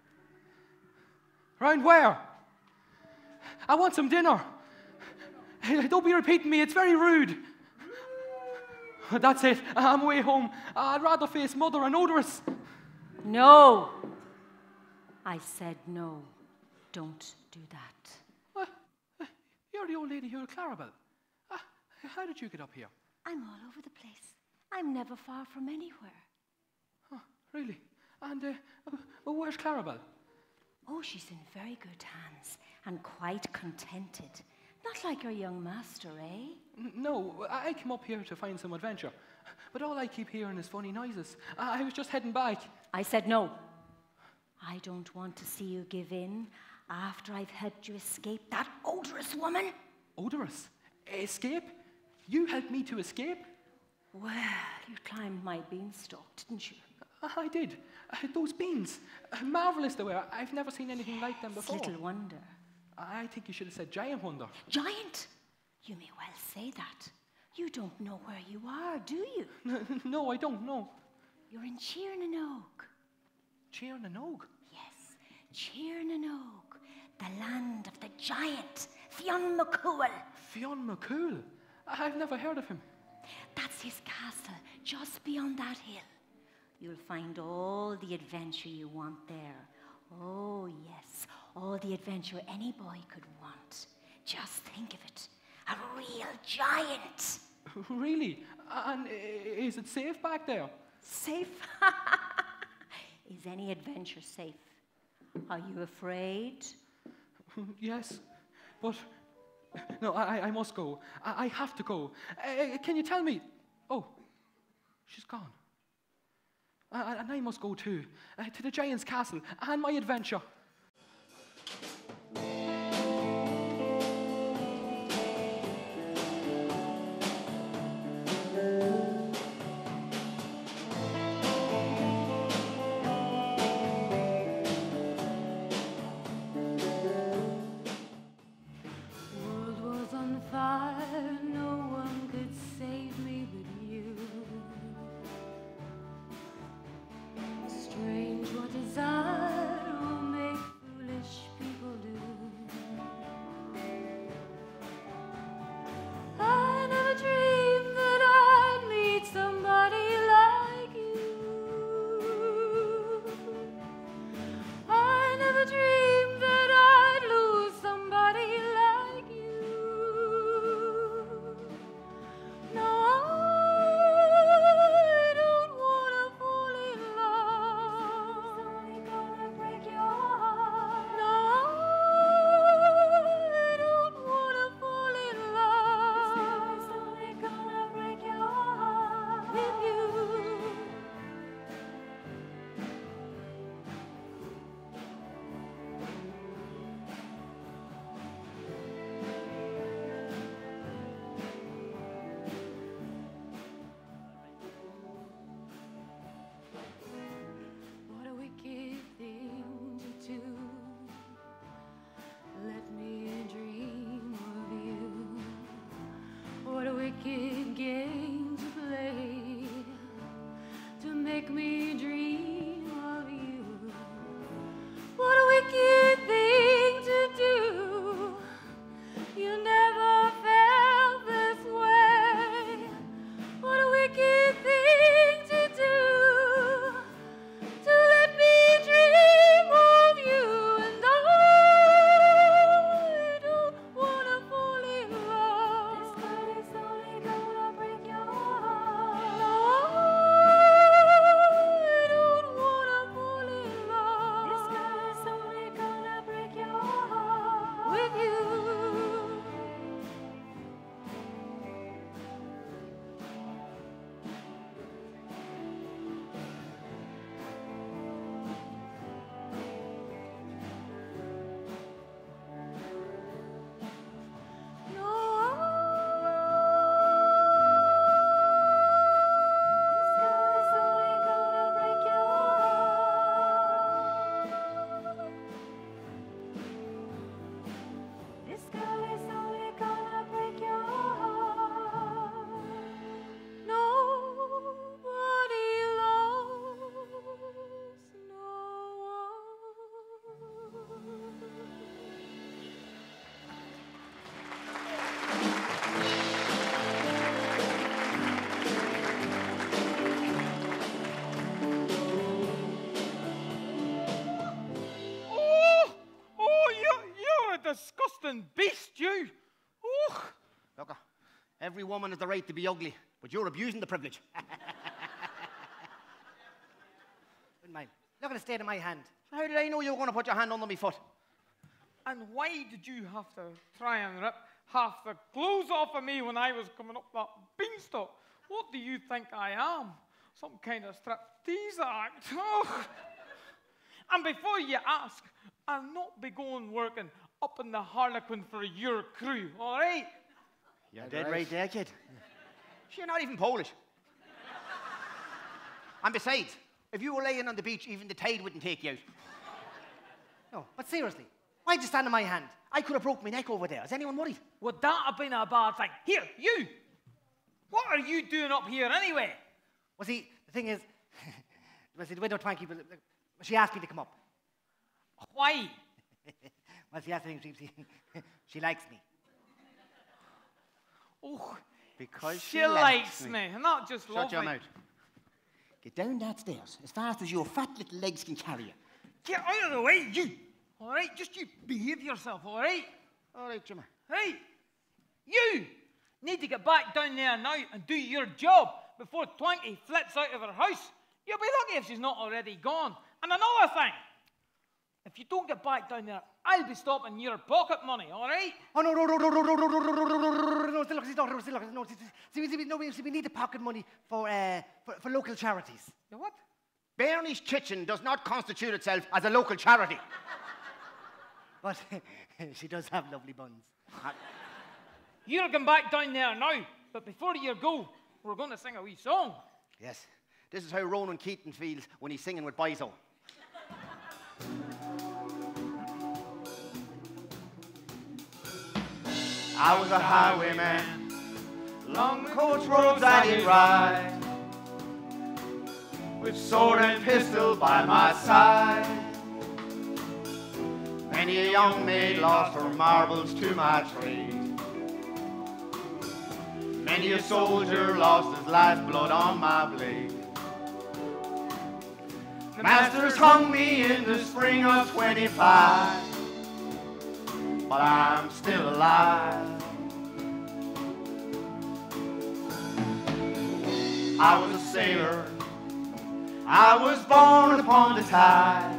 Round where? I want some dinner. Don't be repeating me, it's very rude. That's it, I'm way home. I'd rather face mother and odorous. No. I said no. Don't do that. What? Uh, You're the old lady here at Clarabelle. Uh, how did you get up here? I'm all over the place. I'm never far from anywhere. Oh, really? And uh, uh, well, where's Clarabelle? Oh, she's in very good hands and quite contented. Not like her young master, eh? N- No, I I came up here to find some adventure. But all I keep hearing is funny noises. I I was just heading back. I said no. I don't want to see you give in after I've helped you escape that odorous woman. Odorous? Escape? You helped me to escape? Well, you climbed my beanstalk, didn't you? Uh, I did. Uh, those beans. Uh, marvellous they were. I've never seen anything like them It's before. little wonder. I think you should have said giant wonder. Giant? You may well say that. You don't know where you are, do you? No, I don't know. You're in Cheernanogue. Cheernanogue? Yes, Cheernanogue, the land of the giant, Fionn McCool. Fionn McCool? I've never heard of him. That's his castle, just beyond that hill. You'll find all the adventure you want there. Oh, yes, all the adventure any boy could want. Just think of it, a real giant. Really? And i- is it safe back there? Safe? Is any adventure safe? Are you afraid? Yes, but no, I, I must go. I, I have to go. Uh, can you tell me? Oh, she's gone. Uh, and I must go too, uh, to the giant's castle and my adventure. World was on fire, no one could save me but you. Strange what desire will make foolish people do. I never dreamed that I'd meet somebody like you. I never dreamed that I'd lose somebody like you. No, I don't wanna fall in love. It's only gonna break your heart. No, I don't wanna fall in love. It's only gonna break your heart with you. What a wicked thing to do. Let me dream of you. What a wicked game to play. To make me dream of you. What a wicked thing to do. You never felt this way. What a wicked thing to do. To let me dream of you. And I don't wanna fall in love. This girl is only gonna break your disgusting beast, you. Ooh. Look, uh, every woman has the right to be ugly, but you're abusing the privilege. Wouldn't mind. Look at the state of my hand. How did I know you were going to put your hand under my foot? And why did you have to try and rip half the clothes off of me when I was coming up that beanstalk? What do you think I am? Some kind of striptease act? Oh. And before you ask, I'll not be going working up in the Harlequin for your crew, all right? You're dead right there, kid. You're not even Polish. And besides, if you were laying on the beach, even the tide wouldn't take you out. No, but seriously, why'd you stand on my hand? I could have broke my neck over there. Is anyone worried? Would that have been a bad thing? Here, you! What are you doing up here anyway? Well, see, the thing is, well, see, the widow Twanky, well, she asked me to come up. Why? Well, see, that's the thing, she, she, she likes me. Oh, Because she, she likes likes me, not just Shut love your me. mouth. Get down that stairs as fast as your fat little legs can carry you. Get out of the way, you! All right, just you behave yourself, all right? All right, Jimmy. Hey, you need to get back down there now and do your job before Twanky flits out of her house. You'll be lucky if she's not already gone. And another thing, if you don't get back down there, I'll be stopping your pocket money, all right? Oh, no, no, no, no, no, no, no, no, no, no, no, no, still look, still look, still look, no, see, see, see, no, see, we need the pocket money for, uh, for, for local charities. You what? Bernie's Kitchen does not constitute itself as a local charity. But she does have lovely buns. You're going back down there now, but before you go, we're going to sing a wee song. Yes, this is how Ronan Keating feels when he's singing with Bizo. I was a highwayman, along the coach roads I did ride, with sword and pistol by my side. Many a young maid lost her marbles to my trade. Many a soldier lost his lifeblood on my blade. The masters hung me in the spring of twenty-five, but I'm still alive. I was a sailor, I was born upon the tide,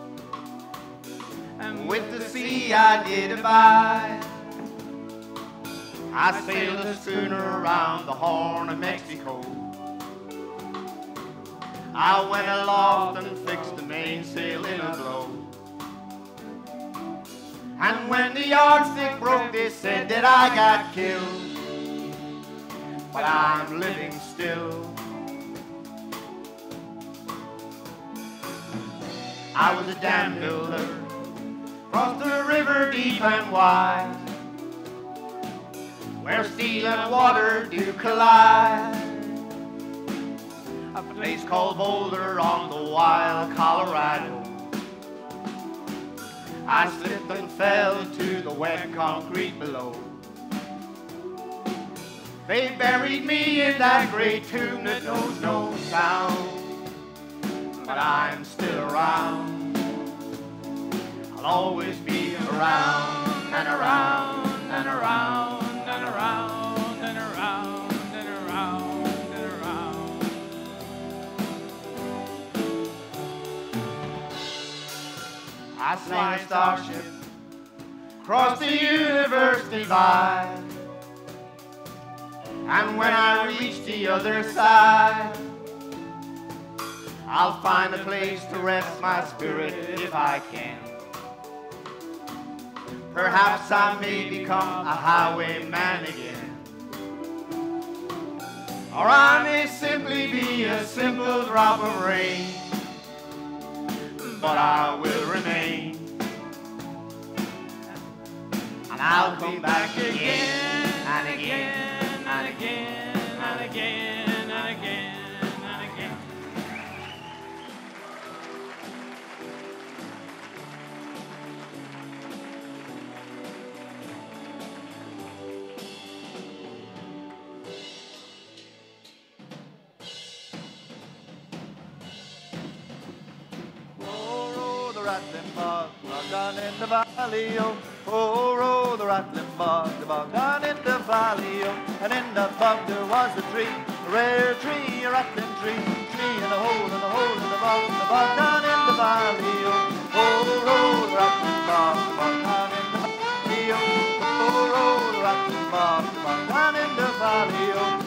and with the sea I did abide. I sailed a schooner around the Horn of Mexico. I went aloft and fixed the mainsail in a blow. And when the yardstick broke, they said that I got killed, but I'm living still. I was a dam builder, crossed the river deep and wide, where steel and water do collide. A place called Boulder on the wild Colorado. I slipped and fell to the wet concrete below. They buried me in that great tomb that knows no sound, but I'm still around. I'll always be around and around and around and around and around and around and around. I fly a starship across the universe divide, and when I reach the other side, I'll find a place to rest my spirit if I can. Perhaps I may become a highwayman again, or I may simply be a simple drop of rain, but I will remain, and I'll come back again and again and again and again and again and again. Oh, row the rattling bog, down in the valley, oh, oh, row the rattling bog, the bog down in the valley, oh, and in the bog there was a tree, a rare tree, a rattling tree, tree in a hole, in a hole in the bog, the bog down in the valley, oh, oh, oh, the rattling bog, the bog down in the valley, oh, oh, oh, the rattling bog, the bog down in the valley, oh.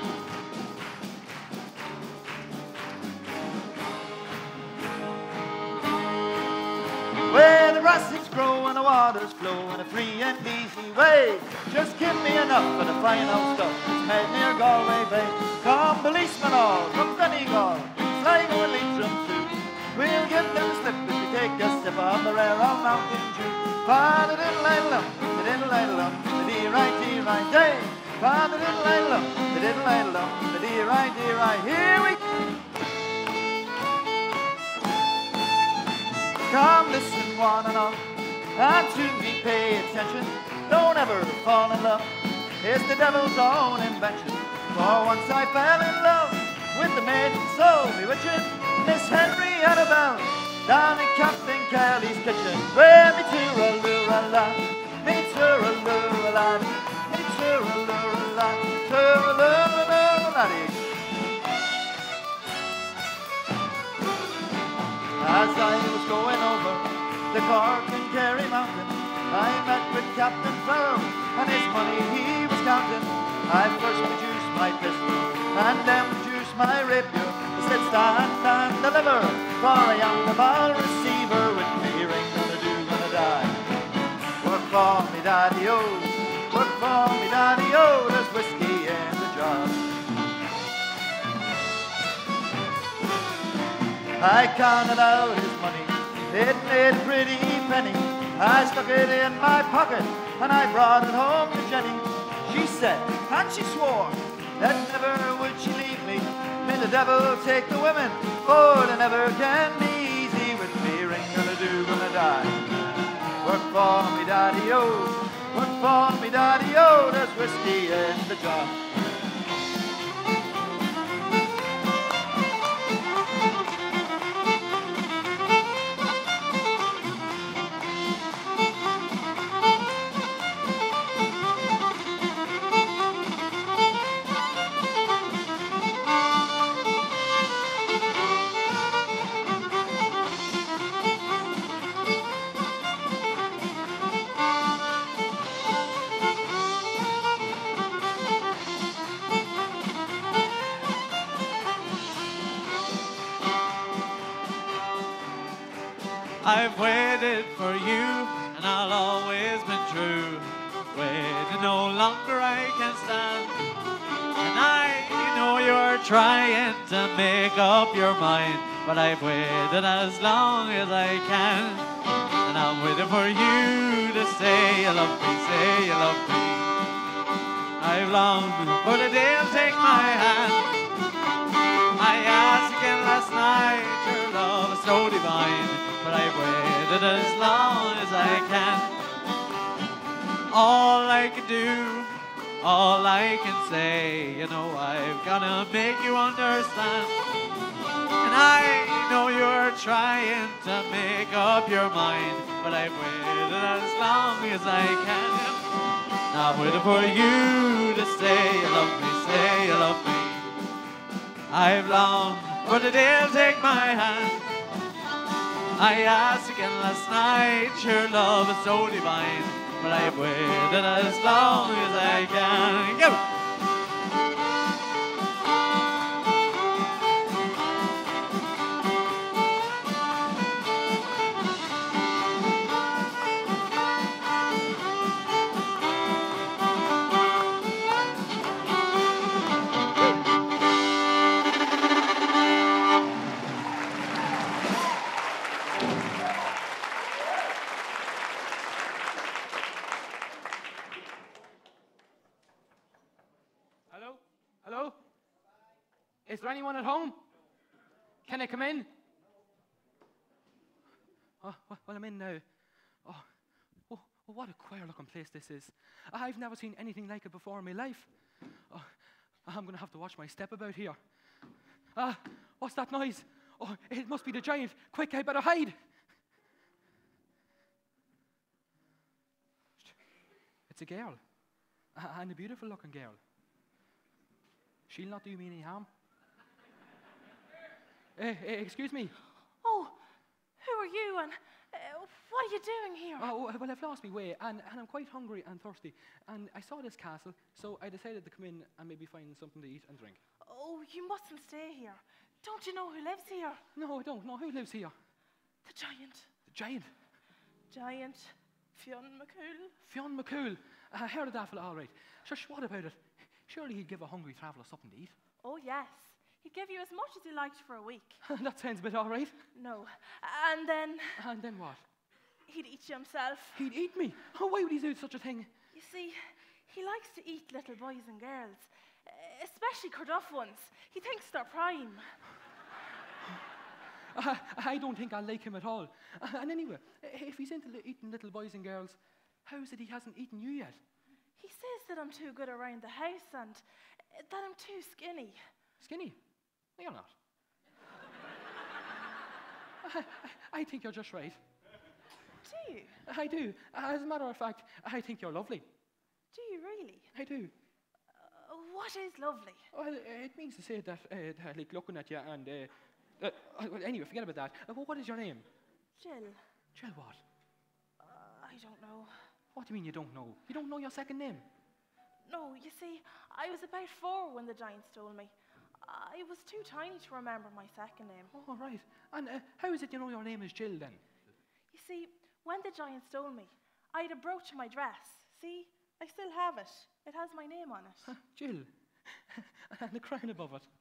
Where the grasses grow and the waters flow in a free and easy way. Just give me enough of the fine old stuff that's made near Galway Bay. Come policemen all from Donegal, Sligo and Leitrim too. We'll give them a slip if you take a sip of the rare old mountain dew. Father diddle idle um, the diddle idle um, the dee right dee right day. Father diddle idle um, the diddle idle um, the dee right dee right. Here we come, listen one and all, and to me pay attention. Don't ever fall in love, it's the devil's own invention. For once I fell in love with the maiden so bewitching, Miss Henry Annabelle, down in Captain Kelly's kitchen. Where me tooraloo-la-la, me tooraloo-la-la, me tooraloo-la-la, tooraloo-la-la-la. As I was going over the Cork and Kerry mountain, I met with Captain Farrell and his money he was counting. I first produced my pistol and then produced my rapier. I said, stand and deliver, for I am the ball receiver. With me ring gonna do, gonna die. Work for me daddy-o, work for me daddy-o, there's whiskey in the jar. I counted out his money, it made a pretty penny. I stuck it in my pocket and I brought it home to Jenny. She said, and she swore, that never would she leave me. May the devil take the women, for they never can be easy. With me ring gonna do, gonna die. Work for me daddy-o, work for me daddy-o, there's whiskey in the jar. I've waited for you, and I'll always be true. Waiting no longer I can stand. And I know you're trying to make up your mind, but I've waited as long as I can. And I'm waiting for you to say you love me, say you love me. I've longed for the day you'll take my hand. I asked again last night, your love is so divine, but I've waited as long as I can. All I can do, all I can say, you know I've gotta make you understand. And I know you're trying to make up your mind, but I've waited as long as I can. I'm waiting for you to say you love me, say you love me. I've longed for the day you'll take my hand. I asked again last night, your love is so divine, but I've waited as long as I can. Go! Is there anyone at home? Can I come in? Oh, well, I'm in now. Oh, oh, oh, what a queer-looking place this is. I've never seen anything like it before in my life. Oh, I'm going to have to watch my step about here. Ah, what's that noise? Oh, it must be the giant. Quick, I better hide. It's a girl. A- and a beautiful looking girl. She'll not do me any harm. uh, uh, excuse me. Oh, who are you and uh, what are you doing here? Oh, well, I've lost my way, and, and I'm quite hungry and thirsty. And I saw this castle, so I decided to come in and maybe find something to eat and drink. Oh, you mustn't stay here. Don't you know who lives here? No, I don't know. Who lives here? The giant. The giant? Giant Fionn McCool. Fionn McCool. I heard of that fella, all right. Shush, what about it? Surely he'd give a hungry traveller something to eat. Oh, yes. He'd give you as much as you liked for a week. That sounds a bit all right. No. And then... And then what? He'd eat you himself. He'd eat me? Oh, why would he do such a thing? You see, he likes to eat little boys and girls, uh, especially Carduff ones. He thinks they're prime. Uh, I don't think I like him at all. Uh, and anyway, if he's into li- eating little boys and girls, how is it he hasn't eaten you yet? He says that I'm too good around the house and uh, that I'm too skinny. Skinny? No, you're not. I, I think you're just right. Do you? I do. As a matter of fact, I think you're lovely. Do you really? I do. Uh, what is lovely? Well, it means to say that, uh, that like looking at you and... Uh, uh, well, anyway, forget about that. Uh, what is your name? Jill. Jill what? Uh, I don't know. What do you mean you don't know? You don't know your second name? No, you see, I was about four when the giant stole me. I was too tiny to remember my second name. Oh, right. And uh, how is it you know your name is Jill, then? You see, when the giant stole me, I had a brooch in my dress. See, I still have it. It has my name on it. Huh, Jill. And the crown above it.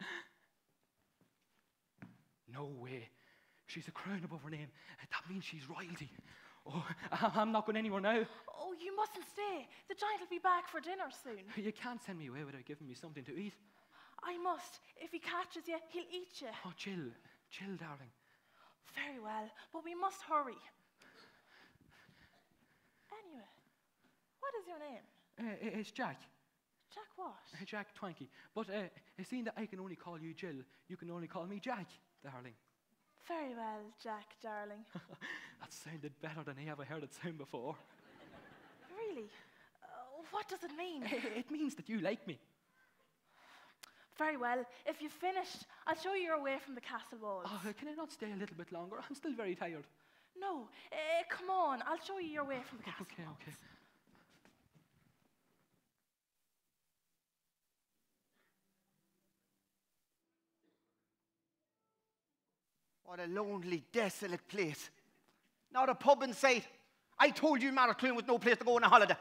No way. She's a crown above her name. That means she's royalty. Oh, I'm not going anywhere now. Oh, you mustn't stay. The giant will be back for dinner soon. You can't send me away without giving me something to eat. I must. If he catches you, he'll eat you. Oh, Jill. Jill, darling. Very well, but we must hurry. Anyway, what is your name? Uh, it's Jack. Jack what? Uh, Jack Twankey. But uh, seeing that I can only call you Jill, you can only call me Jack, darling. Very well, Jack, darling. That sounded better than I ever heard it sound before. Really? Uh, what does it mean? It means that you like me. Very well. If you've finished, I'll show you your way from the castle walls. Oh, can I not stay a little bit longer? I'm still very tired. No, uh, come on. I'll show you your way from the castle Okay, walls. okay. What a lonely, desolate place. Not a pub in sight. I told you Maracloon was no place to go on a holiday.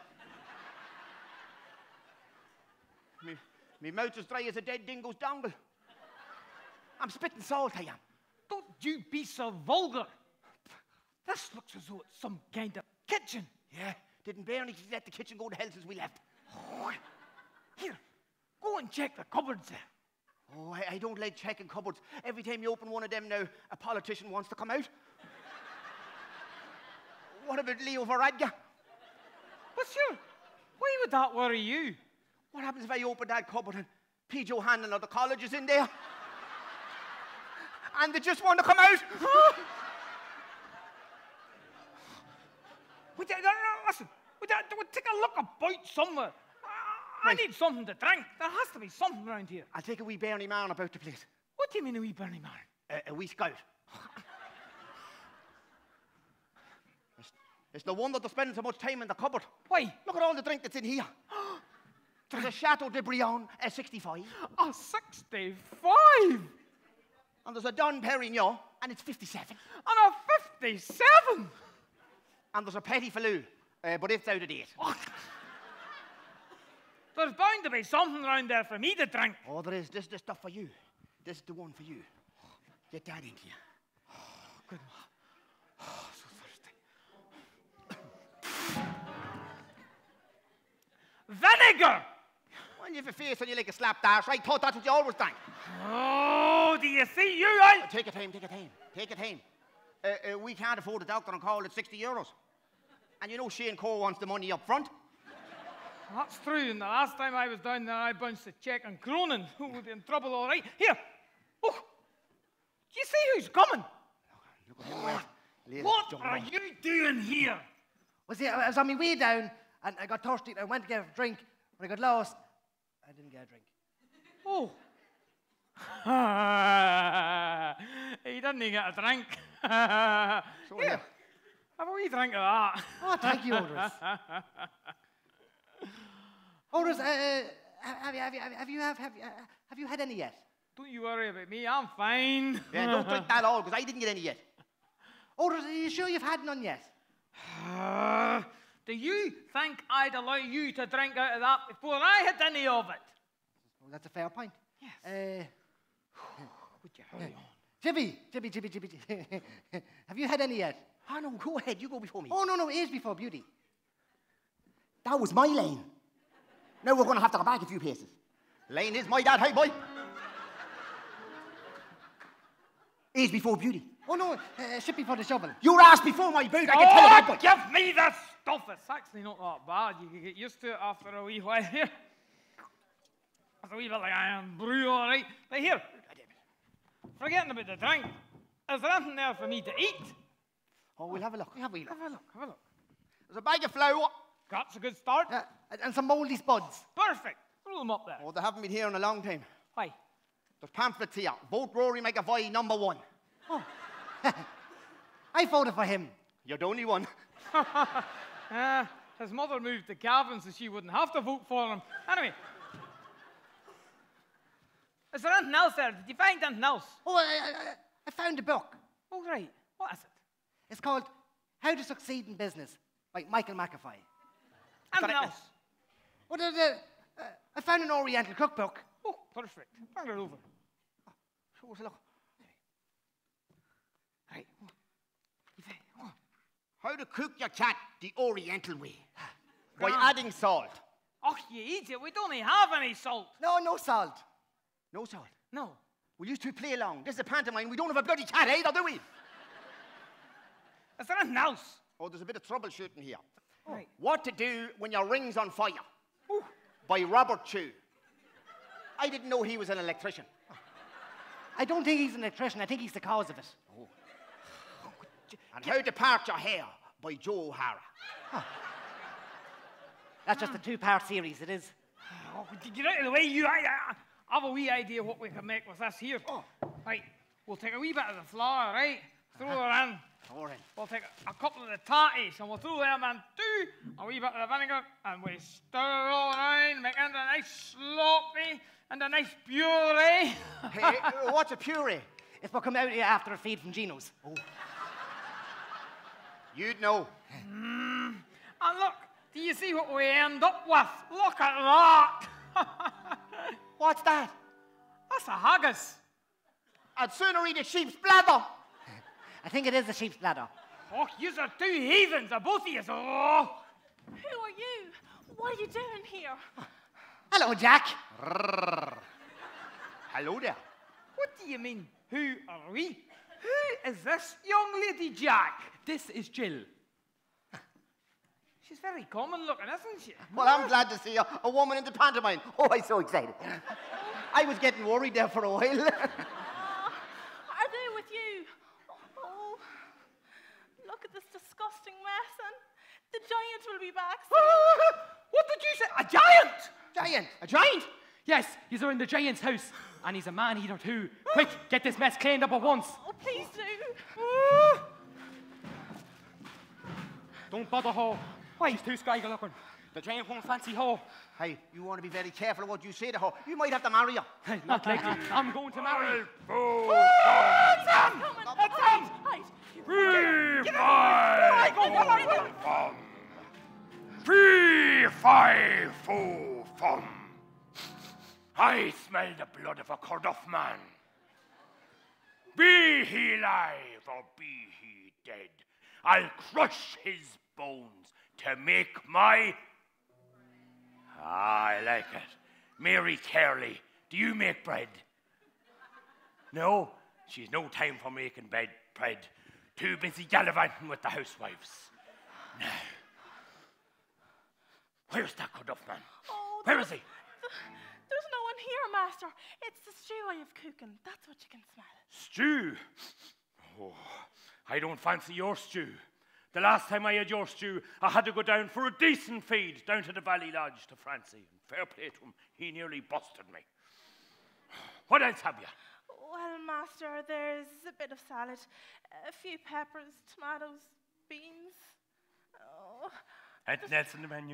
me, me mouth's as dry as a dead dingo's dongle. I'm spitting salt, I am. Don't you be so vulgar. This looks as though it's some kind of kitchen. Yeah, didn't Bernie let the kitchen go to hell since we left? Here, go and check the cupboards there. Oh, I, I don't like checking cupboards. Every time you open one of them now, a politician wants to come out. What about Leo Varadkar? But sure, why would that worry you? What happens if I open that cupboard and P. Joe Hanlon or the college is in there? And they just want to come out? Would you, uh, listen, would you, would you take a look about somewhere? I, I Right. need something to drink. There has to be something around here. I'll take a wee Bernie man about the place. What do you mean a wee Bernie man? A, a wee scout. it's, it's no wonder they're spending so much time in the cupboard. Why? Look at all the drink that's in here. There's a Chateau de Brion, a sixty-five. A sixty-five? And there's a Don Perignon, and it's fifty-seven. And a fifty-seven? And there's a Petit Falou, uh, but it's out of date. There's bound to be something around there for me to drink. Oh, there is. This is the stuff for you. This is the one for you. Get that into you. Good man. Oh, so thirsty. Vinegar! Well, you have a face on you like a slapdash. I thought that's what you always drank. Oh, do you see you? I... Take it home, take it home, take it home. Uh, uh, we can't afford a doctor and call it sixty euros. And you know Shane Cole wants the money up front. That's true, and the last time I was down there, I bounced a check on Cronin, who would be in trouble all right. Here! Oh! Do you see who's coming? Look at him, Wes. Ladies, What jump are on. you doing here? Well, see, I was on my way down, and I got thirsty, and I went to get a drink. When I got lost, I didn't get a drink. Oh. He didn't get a drink. So Here, here. have a wee drink of that. Oh, thank you, Odorous. Odorous, uh, have, you, have, you, have, you, have, have, you, have you had any yet? Don't you worry about me, I'm fine. Yeah, don't drink that all, because I didn't get any yet. Odorous, are you sure you've had none yet? Uh, do you think I'd allow you to drink out of that before I had any of it? Well, that's a fair point. Yes. Uh, Would you hurry on? Jibby, Jibby, Jibby, Jibby. Have you had any yet? Oh, no, go ahead. You go before me. Oh, no, no, age before beauty. That was my lane. Now we're going to have to go back a few paces. Lane is my dad. Hey, boy. Age before beauty. Oh, no, uh, ship before the shovel. Your ass before my boot. I can Oh, tell you that, boy. give me the stuff. It's actually not that bad. You can get used to it after a wee while here. It's a wee bit like iron brew, all right. But here, forgetting about the drink, is there anything there for me to eat? Oh, we'll have a look. Have we? Have a look, have a look. There's a bag of flour. That's a good start. Uh, and some mouldy spuds. Perfect. Throw them up there. Oh, they haven't been here in a long time. Why? There's pamphlets here. Vote Rory McAvoy number one. Oh. I voted for him. You're the only one. uh, his mother moved to Cavan so she wouldn't have to vote for him. Anyway. Is there anything else there? Did you find anything else? Oh, I, I, I found a book. Oh, right. What is it? It's called How to Succeed in Business by Michael McAvoy. Anything else? Oh, the, the, uh, I found an Oriental cookbook. Oh, perfect. Bring it over. Oh, show us a look. Right. How to cook your cat the Oriental way. By Grand. adding salt. Oh, you idiot. We don't even have any salt. No, no salt. No salt. No. Will you two play along? This is a pantomime. We don't have a bloody cat either, do we? Is there anything else? Oh, there's a bit of troubleshooting here. Right. What to do when your ring's on fire. Ooh. By Robert Chew. I didn't know he was an electrician. I don't think he's an electrician. I think he's the cause of it. Oh. And How to Part Your Hair by Joe O'Hara. Huh. That's just a two-part series, it is. Oh, get out of the way, you. I, I, I have a wee idea what we can make with this here. Oh. Right, we'll take a wee bit of the flour, right? Throw her in. Throw her in. We'll take a, a couple of the tatties and we'll throw them in too. A wee bit of the vinegar and we stir it all around, make it a nice sloppy and a nice puree. Hey, uh, what's a puree? It's what come out here after a feed from Gino's. Oh. You'd know. Mm. And look, do you see what we end up with? Look at that. What's that? That's a haggis. I'd sooner eat a sheep's bladder. I think it is a sheep's bladder. Oh, yous are two heathens, the both of yous. Oh. Who are you? What are you doing here? Hello, Jack. Hello there. What do you mean, who are we? Who is this young lady, Jack? This is Jill. She's very common looking, isn't she? Well, I'm glad to see a, a woman in the pantomime. Oh, I'm so excited. I was getting worried there for a while. Uh, are they with you? Oh, look at this disgusting mess, and the giant will be back soon. What did you say? A giant? Giant? A giant? Yes, he's in the giant's house, and he's a man-eater too. Quick, get this mess cleaned up at once. Oh, please do. Don't bother her. Why? She's too scraggy looking. The giant won't fancy her. Hey, you want to be very careful of what you say to her. You might have to marry her. Hey, not likely. I'm going to marry. Oh, it's him! It's him! Hide. Three, five, four, Fum. Three, five, four, fum. I smell the blood of a Cardiff man. Be he alive or be he dead, I'll crush his bones to make my... Ah, I like it. Mary Carey, do you make bread? No, she's no time for making bed bread. Too busy gallivanting with the housewives. Now, where's that Cardiff man? Oh, Where is he? There's no one here, Master. It's the stew I have cooking. That's what you can smell. Stew? Oh, I don't fancy your stew. The last time I had your stew, I had to go down for a decent feed down to the Valley Lodge to Francie. And fair play to him, he nearly busted me. What else have you? Well, Master, there's a bit of salad, a few peppers, tomatoes, beans. Oh, Anything else in the menu?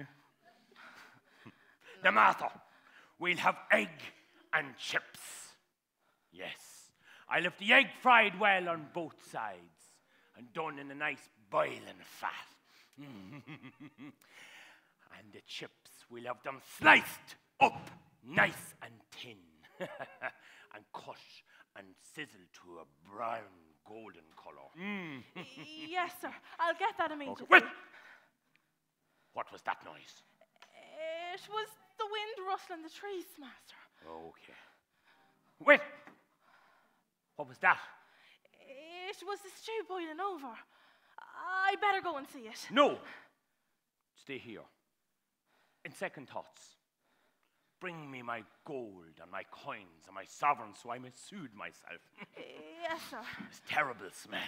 Now, Martha, we'll have egg and chips. Yes, I'll have the egg fried well on both sides and done in a nice boiling fat. And the chips, we'll have them sliced up nice and thin and cut and sizzled to a brown golden colour. Mm. Yes, sir. I'll get that immediately. Okay. Wait! What was that noise? It was the wind rustling the trees, Master. Okay. Wait! What was that? It was the stew boiling over. I better go and see it. No! Stay here. In second thoughts, bring me my gold and my coins and my sovereigns so I may soothe myself. Yes, sir. This terrible smell.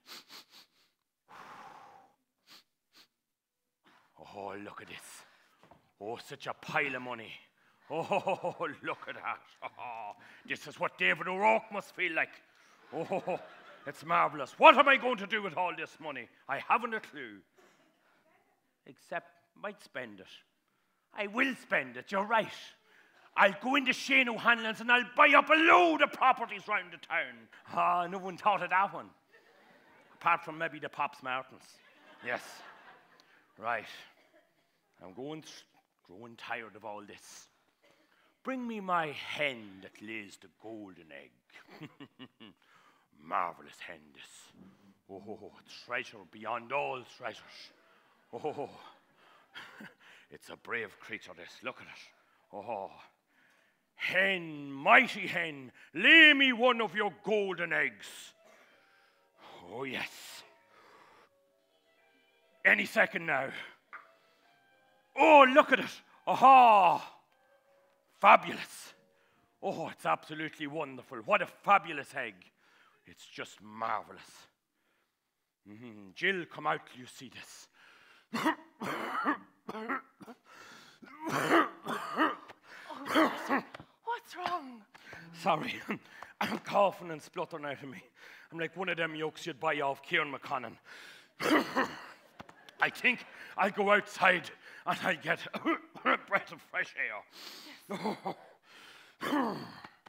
Oh, look at this. Oh, such a pile of money. Oh, look at that. Oh, this is what David O'Rourke must feel like. Oh, it's marvellous. What am I going to do with all this money? I haven't a clue. Except, might spend it. I will spend it, you're right. I'll go into Shane O'Hanlon's and I'll buy up a load of properties round the town. Ah, no one thought of that one. Apart from maybe the Pops Martins. Yes. Right. I'm going, growing tired of all this. Bring me my hen that lays the golden egg. Marvellous hen, this. Oh, treasure beyond all treasures. Oh, it's a brave creature, this. Look at it. Oh, hen, mighty hen, lay me one of your golden eggs. Oh, yes. Any second now. Oh, look at it. Aha! Fabulous. Oh, it's absolutely wonderful. What a fabulous egg. It's just marvellous. Mm-hmm. Jill, come out till you see this. Oh, what's wrong? Sorry, I'm coughing and spluttering out of me. I'm like one of them yolks you'd buy off Kieran McConnon. I think I'll go outside and I'll get a breath of fresh air. Yes.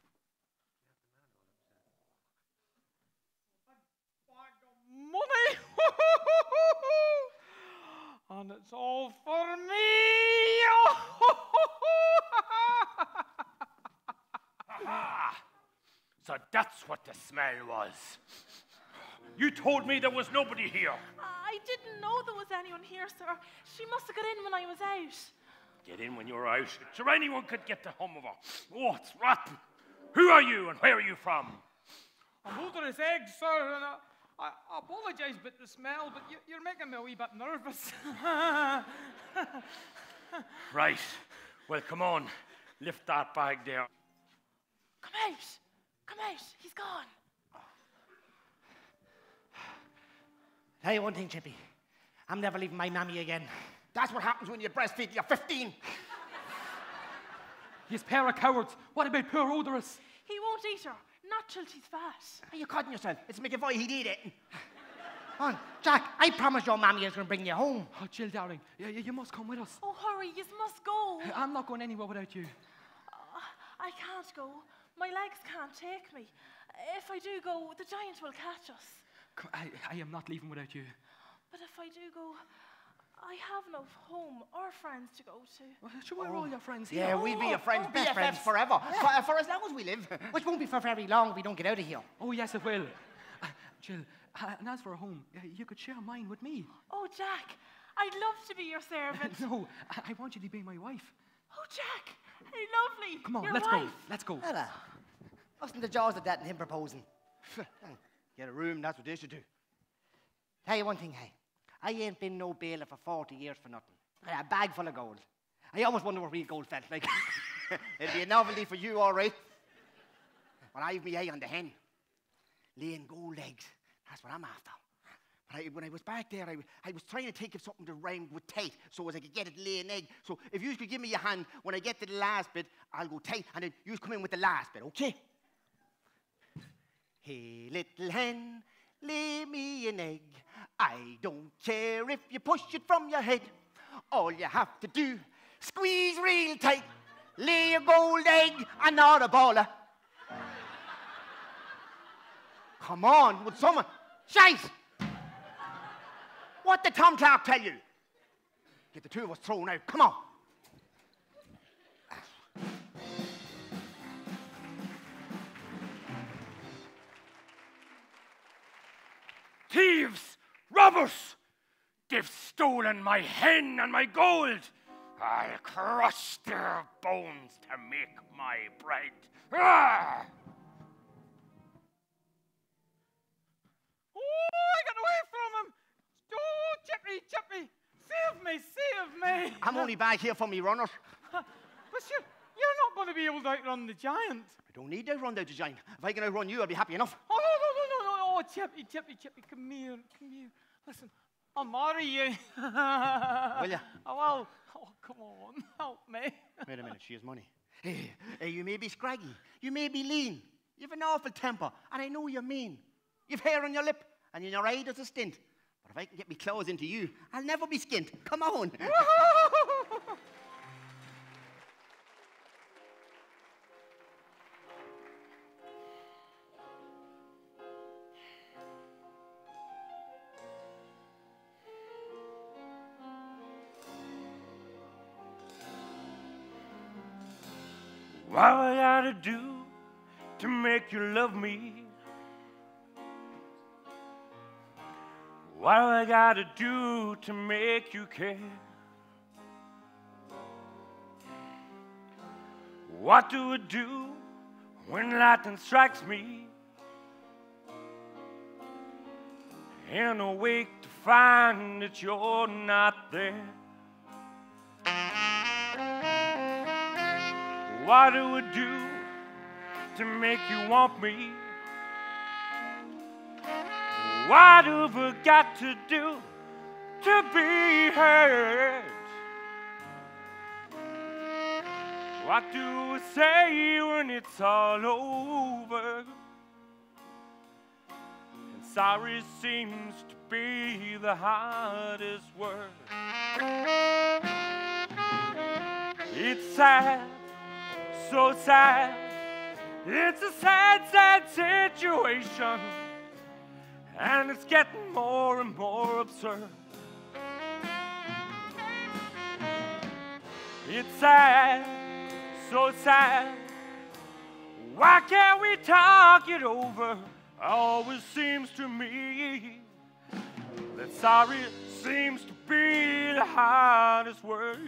Money! And it's all for me! Aha! So that's what the smell was. You told me there was nobody here. I didn't know there was anyone here, sir. She must have got in when I was out. Get in when you're out. Sure, anyone could get the hum of her. Oh, it's rotten. Who are you and where are you from? I'm holding his eggs, sir, and I, I, I apologise about the smell, but you, you're making me a wee bit nervous. Right. Well, come on. Lift that bag there. Come out. Come out. He's gone. Tell you one thing, Chippy. I'm never leaving my mammy again. That's what happens when you breastfeed. You're fifteen. He's pair of cowards. What about poor Odorous? He won't eat her. Not till she's fat. Are you cutting yourself? It's McAvoy. He'd eat it. Come on, Jack, I promised your mammy I was going to bring you home. Oh, Jill, darling, you, you must come with us. Oh, hurry. You must go. I'm not going anywhere without you. Uh, I can't go. My legs can't take me. If I do go, the giant will catch us. I, I am not leaving without you. But if I do go, I have no home or friends to go to. Well, sure, we're all your friends here. Yeah, we'll be your friends, oh, best best friends friends. forever. Yeah. For, for as long as we live. Which won't be for very long if we don't get out of here. Oh, yes, it will. Uh, Jill, uh, and as for a home, uh, you could share mine with me. Oh, Jack, I'd love to be your servant. No, I, I want you to be my wife. Oh, Jack, lovely. Come on, your let's wife. go. Let's go. Ella, what's in the jaws of that and him proposing? Get a room, that's what they should do. Tell you one thing, hey. I ain't been no bailiff for forty years for nothing. I got a bag full of gold. I almost wonder what real gold felt like. It'd be a novelty for you, all right. But I've me eye on the hen. Laying gold eggs. That's what I'm after. But I, when I was back there, I, I was trying to think of something that rhymed with tight so as I could get it to lay an egg. So if you could give me your hand, when I get to the last bit, I'll go tight, and then you come in with the last bit, okay? Hey, little hen, lay me an egg. I don't care if you push it from your head. All you have to do, squeeze real tight, lay a gold egg and not a baller. Come on, would someone... Shite! What did Tom Clark tell you? Get the two of us thrown out. Come on. Thieves! Robbers! They've stolen my hen and my gold. I'll crush their bones to make my bread. Ah! Oh, I got away from him. Oh, Chippy, Chippy, save me, save me. I'm only back here for me runners. But you're, you're not going to be able to outrun the giant. I don't need to outrun the giant. If I can outrun you, I'll be happy enough. Oh, no, no, no, no, no, oh, Chippy, Chippy, Chippy, come here, come here. Listen, I'll marry you. Will you? Oh, well, oh, come on, help me. Wait a minute, she has money. Hey, hey, you may be scraggy, you may be lean, you've an awful temper, and I know you're mean. You've hair on your lip, and in your eye there's a stint. But if I can get me claws into you, I'll never be skint. Come on. What I gotta do to make you love me? What I gotta do to make you care? What do I do when lightning strikes me and I wake to find that you're not there? What do I do to make you want me? What have I got to do to be heard? What do I say when it's all over? And sorry seems to be the hardest word. It's sad, so sad. It's a sad, sad situation. And it's getting more and more absurd. It's sad, so sad. Why can't we talk it over? Always seems to me that sorry seems to be the hardest word.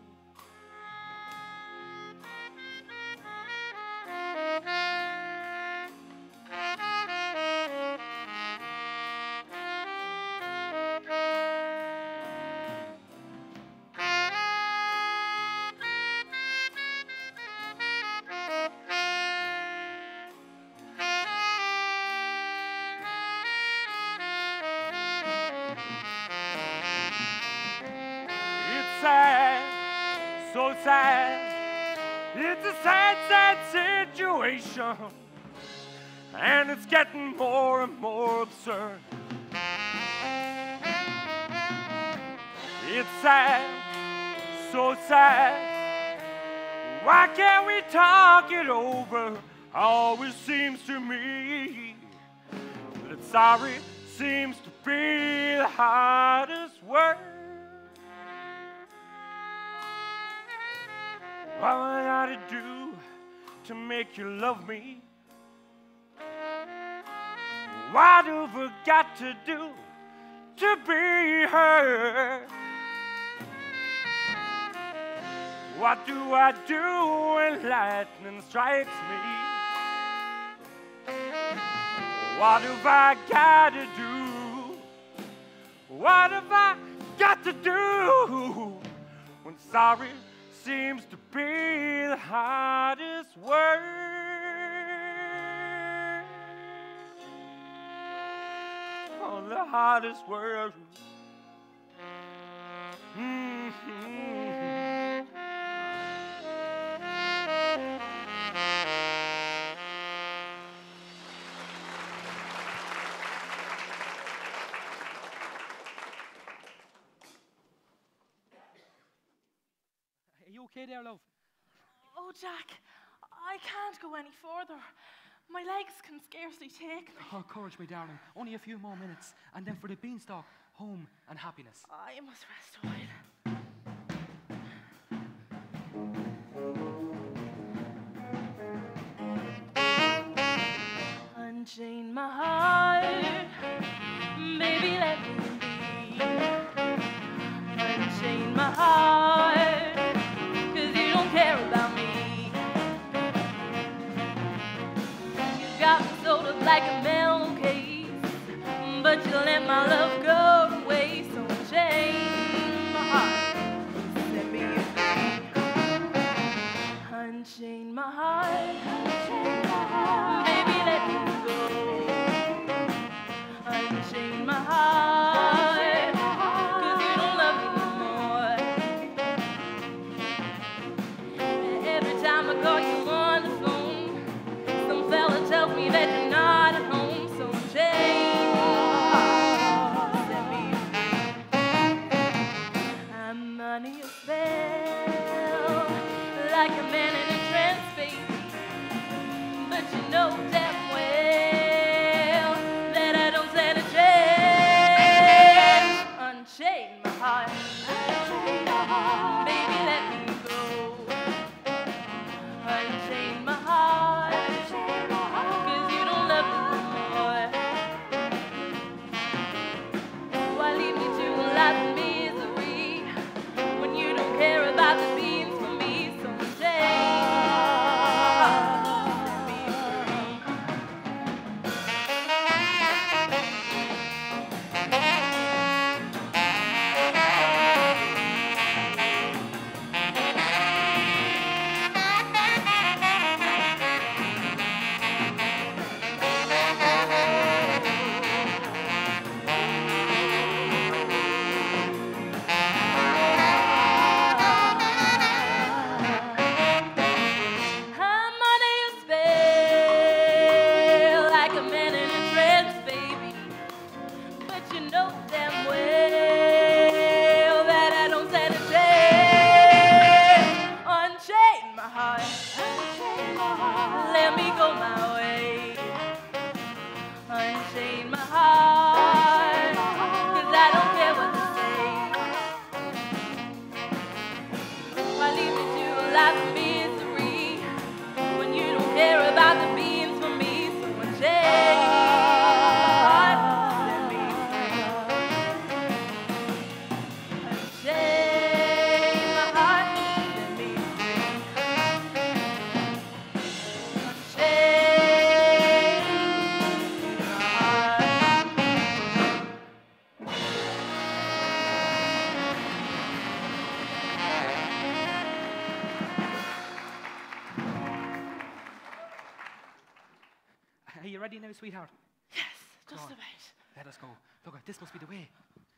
Sad, so sad. It's a sad, sad situation, and it's getting more and more absurd. It's sad, so sad. Why can't we talk it over? Always seems to me that sorry seems to be the hardest word. What I gotta do to make you love me? What have I got to do to be heard? What do I do when lightning strikes me? What have I got to do? What have I got to do when sorry seems to be the hardest word? on the hardest world. Mm-hmm. Are you okay there, love? Oh, Jack, I can't go any further. My legs can scarcely take me. Oh, courage, my darling. Only a few more minutes, and then for the beanstalk, home and happiness. I must rest a while. Unchain my heart, baby, let me be. Unchain my heart, 'cause you don't care about me. You got me sort of like a mellow case, but you let my love go to waste. So unchain my heart, set me free. Unchain my heart, unchain my heart, baby, let me go. Unchain my heart, 'cause you don't love me no more. Every time I call you on the phone, some fella tells me that you're not at home. So unchain my heart, set me free. I'm under your spell, like a man in a trance, baby. But you know damn well that I don't stand a chance. Unchain my heart, unchain my heart, baby, let me go. Unchain my heart, unchain my heart, 'cause you don't love me no more. Why leave me to a life of misery when you don't care about the beans for me? So unchain my heart, set me free. I'm under your spell, like a man in a trance, baby. But you know damn well that I don't stand a chance. Unchain my heart, unchain my heart, let me go my way. Unchain my heart, 'cause I don't care what you say. Why leave me to a life of misery when you don't care about the beans for me? So unchain my heart, set me free. Unchain my heart, set me free. Unchain my heart. Are you ready now, sweetheart? Yes, Come just on. about. Let us go. Look, this must be the way.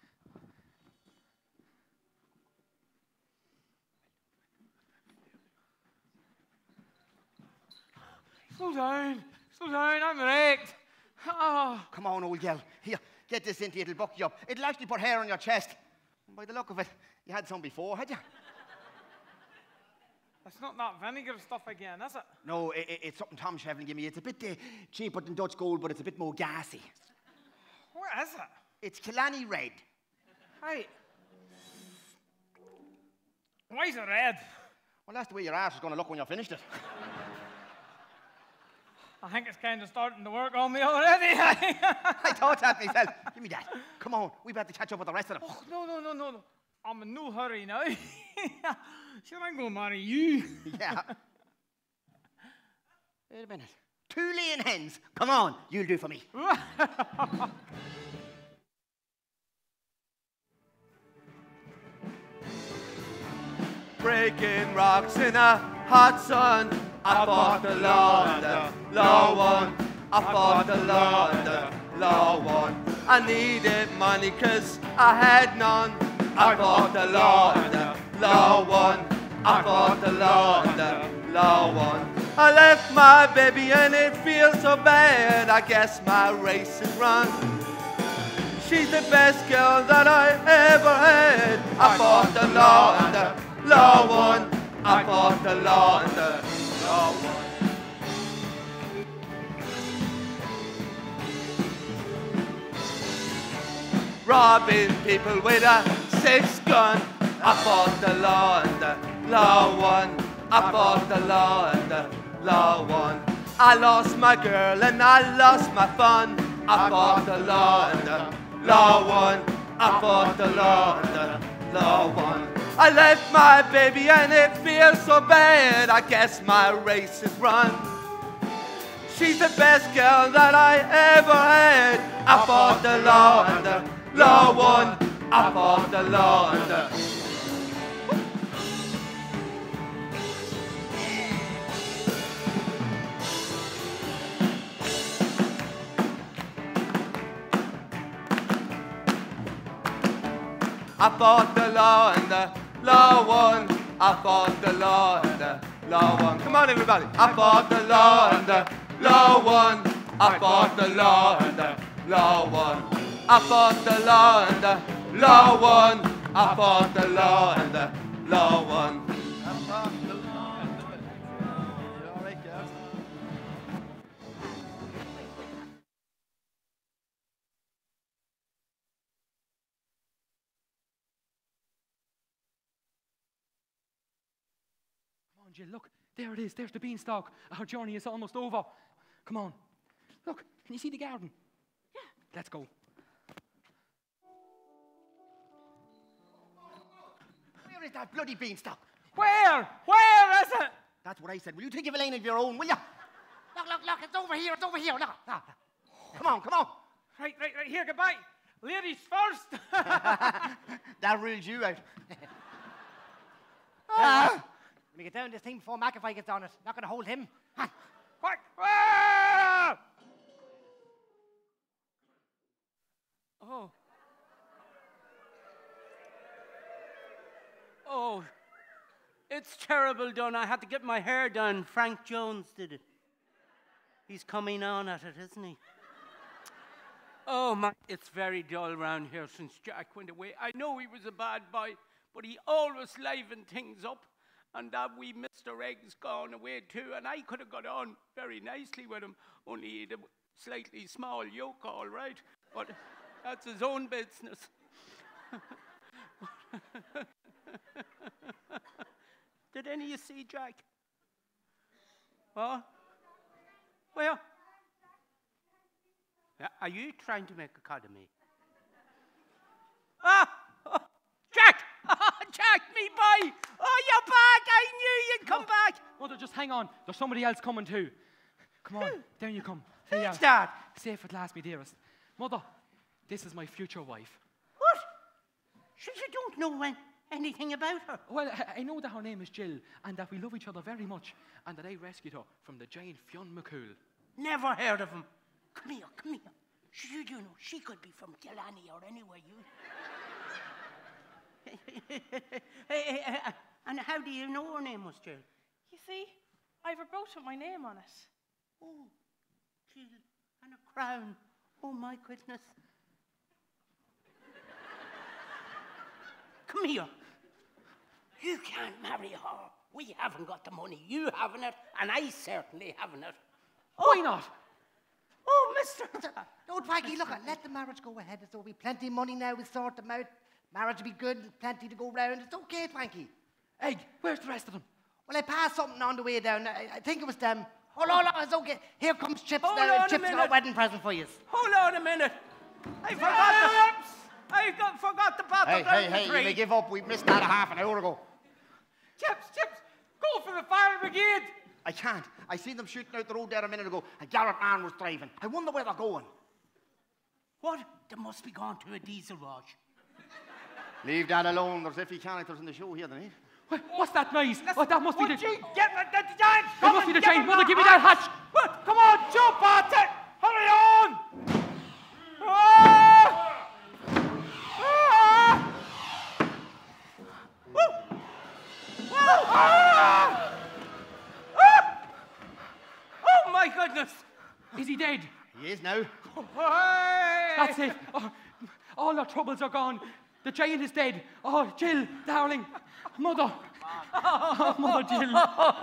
Slow down, slow down, I'm wrecked. Oh. Come on, old girl. Here, get this into you. It'll buck you up. It'll actually put hair on your chest. And by the look of it, you had some before, had you? It's not that vinegar stuff again, is it? No, i i it's something Tom Shevlin gave me. It's a bit uh, cheaper than Dutch Gold, but it's a bit more gassy. What is it? It's Killarney Red. Hey. Why is it red? Well, that's the way your ass is going to look when you're finished it. I think it's kind of starting to work on me already. I thought that myself. Give me that. Come on, we better catch up with the rest of them. Oh, no, no, no, no, no. I'm in no hurry now. Sure, I'm going to marry you. Yeah. Wait a minute. Two laying hens. Come on, you'll do for me. Breaking rocks in a hot sun. I fought the law, the law won. I fought the law, the law won. I needed money cause I had none. I fought the law and the law won. I fought the law and the law won. I left my baby and it feels so bad. I guess my race is run. She's the best girl that I ever had. I fought the law and the law won. I fought the law and the law won. Robbing people with a six gun. I fought the law and the law won. I fought the law and the law won. I lost my girl and I lost my fun. I fought the law and the law won. I fought the law and the law won. I left my baby and it feels so bad. I guess my race is run. She's the best girl that I ever had. I fought the law and the law won. I fought the law and the I fought the law and the law won. I fought the law and the law won. Come on, everybody. I fought the law and the law won. I fought the law and the law won. I fought the law and the law won. I fought the law and the law won. Jill, look, there it is. There's the beanstalk. Our journey is almost over. Come on. Look, can you see the garden? Yeah. Let's go. Where is that bloody beanstalk? Where? Where is it? That's what I said. Will you think of a lane of your own, will you? Look, look, look. It's over here. It's over here. Look. look, look. Come on, come on. Right, right, right here. Goodbye. Ladies first. That rules you out. Ah. Let me get down this thing before McAfee gets on it. Not going to hold him. Quick! Ah! Oh. Oh. It's terrible done. I had to get my hair done. Frank Jones did it. He's coming on at it, isn't he? Oh, my. It's very dull round here since Jack went away. I know he was a bad boy, but he always livened things up. And that wee Mister Egg's gone away too, and I could have got on very nicely with him, only he'd a slightly small yoke, all right. But that's his own business. Did any of you see Jack? What? Where? Are you trying to make a cut of me? Ah! Oh, Jack! Oh, Jack, me boy! Oh, you're back! I knew you'd come back! Mother, just hang on. There's somebody else coming too. Come on, down you come. Who's that? Safe at last, me dearest. Mother, this is my future wife. What? Sure, you don't know when, anything about her? Well, I, I know that her name is Jill, and that we love each other very much, and that I rescued her from the giant Fionn McCool. Never heard of him. Come here, come here. Sure, you know, she could be from Killarney or anywhere you... And how do you know her name was Jill? You see, I've a brooch with my name on it. Oh, Jill, and a crown. Oh, my goodness. Come here. You can't marry her. We haven't got the money. You haven't it, and I certainly haven't it. Oh, why not? Oh, mister. Don't, Frankie, look, let the marriage go ahead. There'll be plenty of money now. We'll sort them out. Marriage will be good, plenty to go round. It's okay, Frankie. Egg, where's the rest of them? Well, I passed something on the way down. I, I think it was them. Hold on, it's okay. Here comes Chips Hold now. on Chips a got a minute. wedding present for you. Hold on a minute. I forgot the... I got, forgot the bottle Hey, down hey, the hey, you tree. may give up. We missed that a half an hour ago. Chips, Chips, go for the fire brigade. I can't. I seen them shooting out the road there a minute ago. A Garrett man was driving. I wonder where they're going. What? They must be going to a diesel wash. Leave that alone. There's Iffy characters in the show here, tonight. What, what's that noise? Oh, that must be the... Would you get the, the giant? It must be the giant. Mother, give me that hatch. What? Come on, jump at it. Hurry on. Oh! my goodness. Is he dead? He is now. That's it. Oh, all our troubles are gone. The giant is dead. Oh, Jill, darling. Mother. Oh, Mother Jill.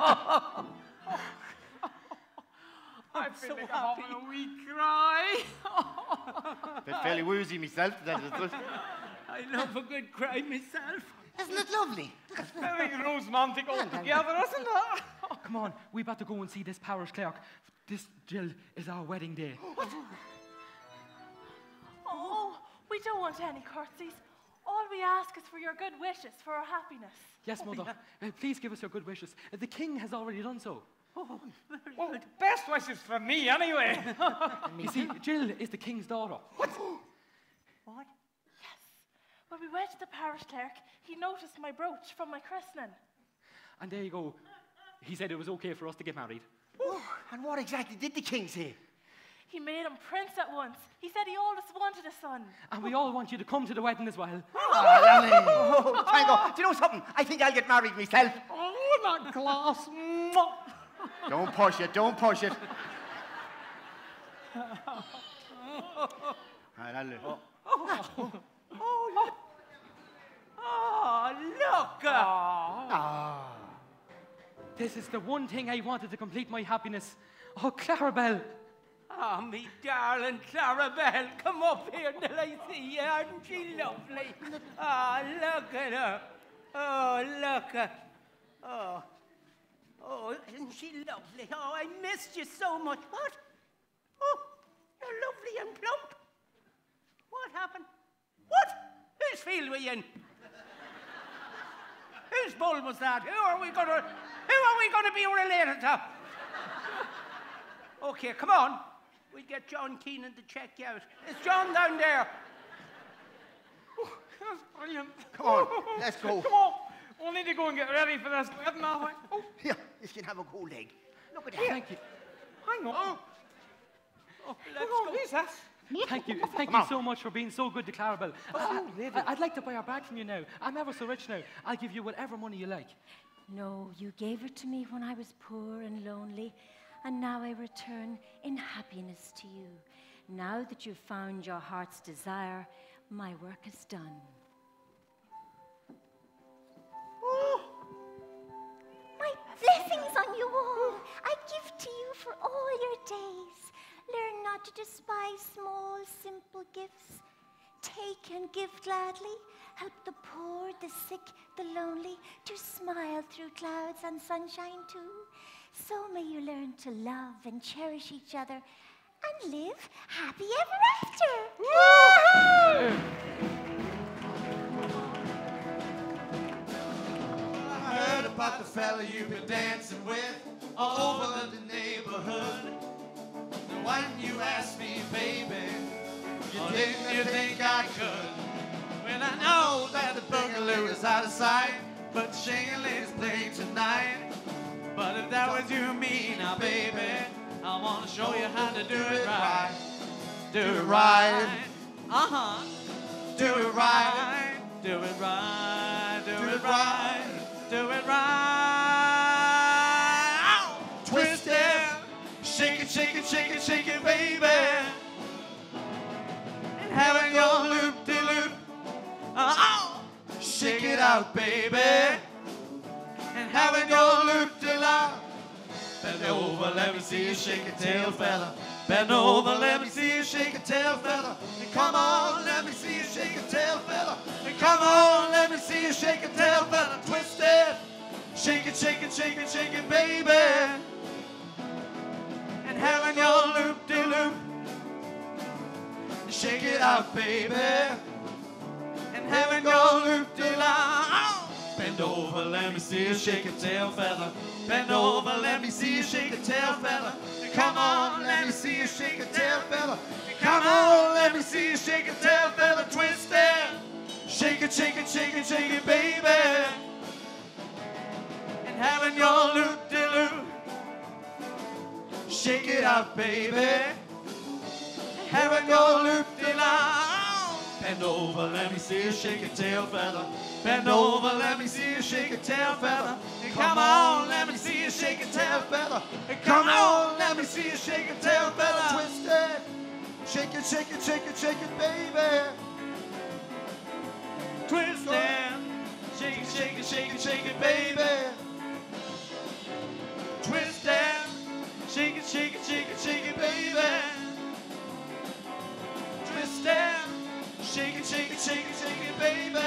I'm so happy. Having a wee cry. Bit fairly woozy myself. That is good. I love a good cry myself. Isn't it lovely? Very romantic all together, isn't it? Come on, we better go and see this parish clerk. This, Jill, is our wedding day. Oh, we don't want any curtsies. All we ask is for your good wishes for our happiness. Yes, Mother. Uh, please give us your good wishes. Uh, the king has already done so. Oh, very Well, good. best wishes for me, anyway. You see, Jill is the king's daughter. What? Yes. When we went to the parish clerk, he noticed my brooch from my christening. And there you go. He said it was okay for us to get married. And what exactly did the king say? He made him prince at once. He said he always wanted a son. And we all want you to come to the wedding as well. Oh, Tango, do you know something? I think I'll get married myself. Oh, that glass. Don't push it, don't push it. Right, I'll look. Oh, look. Ah. This is the one thing I wanted to complete my happiness. Oh, Clarabelle. Oh, me darling Clarabelle, come up here till I see you. Aren't she lovely? Oh, look at her. Oh, look at Oh, oh, isn't she lovely? Oh, I missed you so much. What? Oh, you're lovely and plump. What happened? What? Whose field were you in? Whose bull was that? Who are we gonna, who are we gonna be related to? Okay, come on. We'll get John Keenan to check you out. Is John down there? Oh, that's brilliant. Come on, let's go. Come on. We'll need to go and get ready for this wedding, I think. Oh, Here, you can have a cool leg. Look at that. Thank you. hang on. Oh, Oh, let's oh go. who's that? Thank you. Thank Come you on. so much for being so good to Clarabelle. Oh, I, I, I'd like to buy her back from you now. I'm ever so rich now. I'll give you whatever money you like. No, you gave it to me when I was poor and lonely, and now I return in happiness to you. Now that you've found your heart's desire, my work is done. My blessings on you all. I give to you for all your days. Learn not to despise small, simple gifts. Take and give gladly. Help the poor, the sick, the lonely to smile through clouds and sunshine too. So may you learn to love and cherish each other and live happy ever after. I heard about the fella you've been dancing with all over the neighborhood. And when you asked me, baby, you didn't you think I could? When I know that the boogaloo is out of sight, but Shingling is playing tonight. But if that was you and me now, baby, I want to show you how to do it right. Do it right. Uh-huh. Do it right. Do it right. Do it right. Do it right. Twist it. Shake it, shake it, shake it, shake it, baby. And having your loop-de-loop. Uh-oh. Shake it out, baby. And having your loop-de-loop. Bend over, let me see you shake your tail, fella. Bend over, let me see you shake your tail, fella. And come on, let me see you shake your tail, fella. And come on, let me see you shake your tail, fella. Twist it. Shake it, shake it, shake it, shake it, baby. And having your loop-de-loop. Shake it out, baby. And having your loop-de-loop. Bend over, let me see you shake your tail, fella. Bend over, let me see you shake your tail, fella. And come on, let me see you shake your tail, fella. And come on, let me see you shake your tail, fella. Twist it. Shake it, shake it, shake it, shake it, baby. And having your loop-de-loop. Shake it out, baby. And having your loop-de-loop. Bend over, let me see you shake your tail, fella. Bend over, let me see you shake your tail, fella. And come on, let me see you shake your tail, fella. And come on, let me me see you shake your tail, fella. Twist it. Shake it, shake it, shake it, shake it, baby. Twist it. Shake it, shake it, shake it, shake it, baby. Twist it. Shake it, shake it, shake it, shake it, baby. Twist it. Shake it, shake it, shake it, shake it, baby.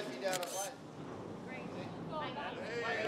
selfie there as well. Great.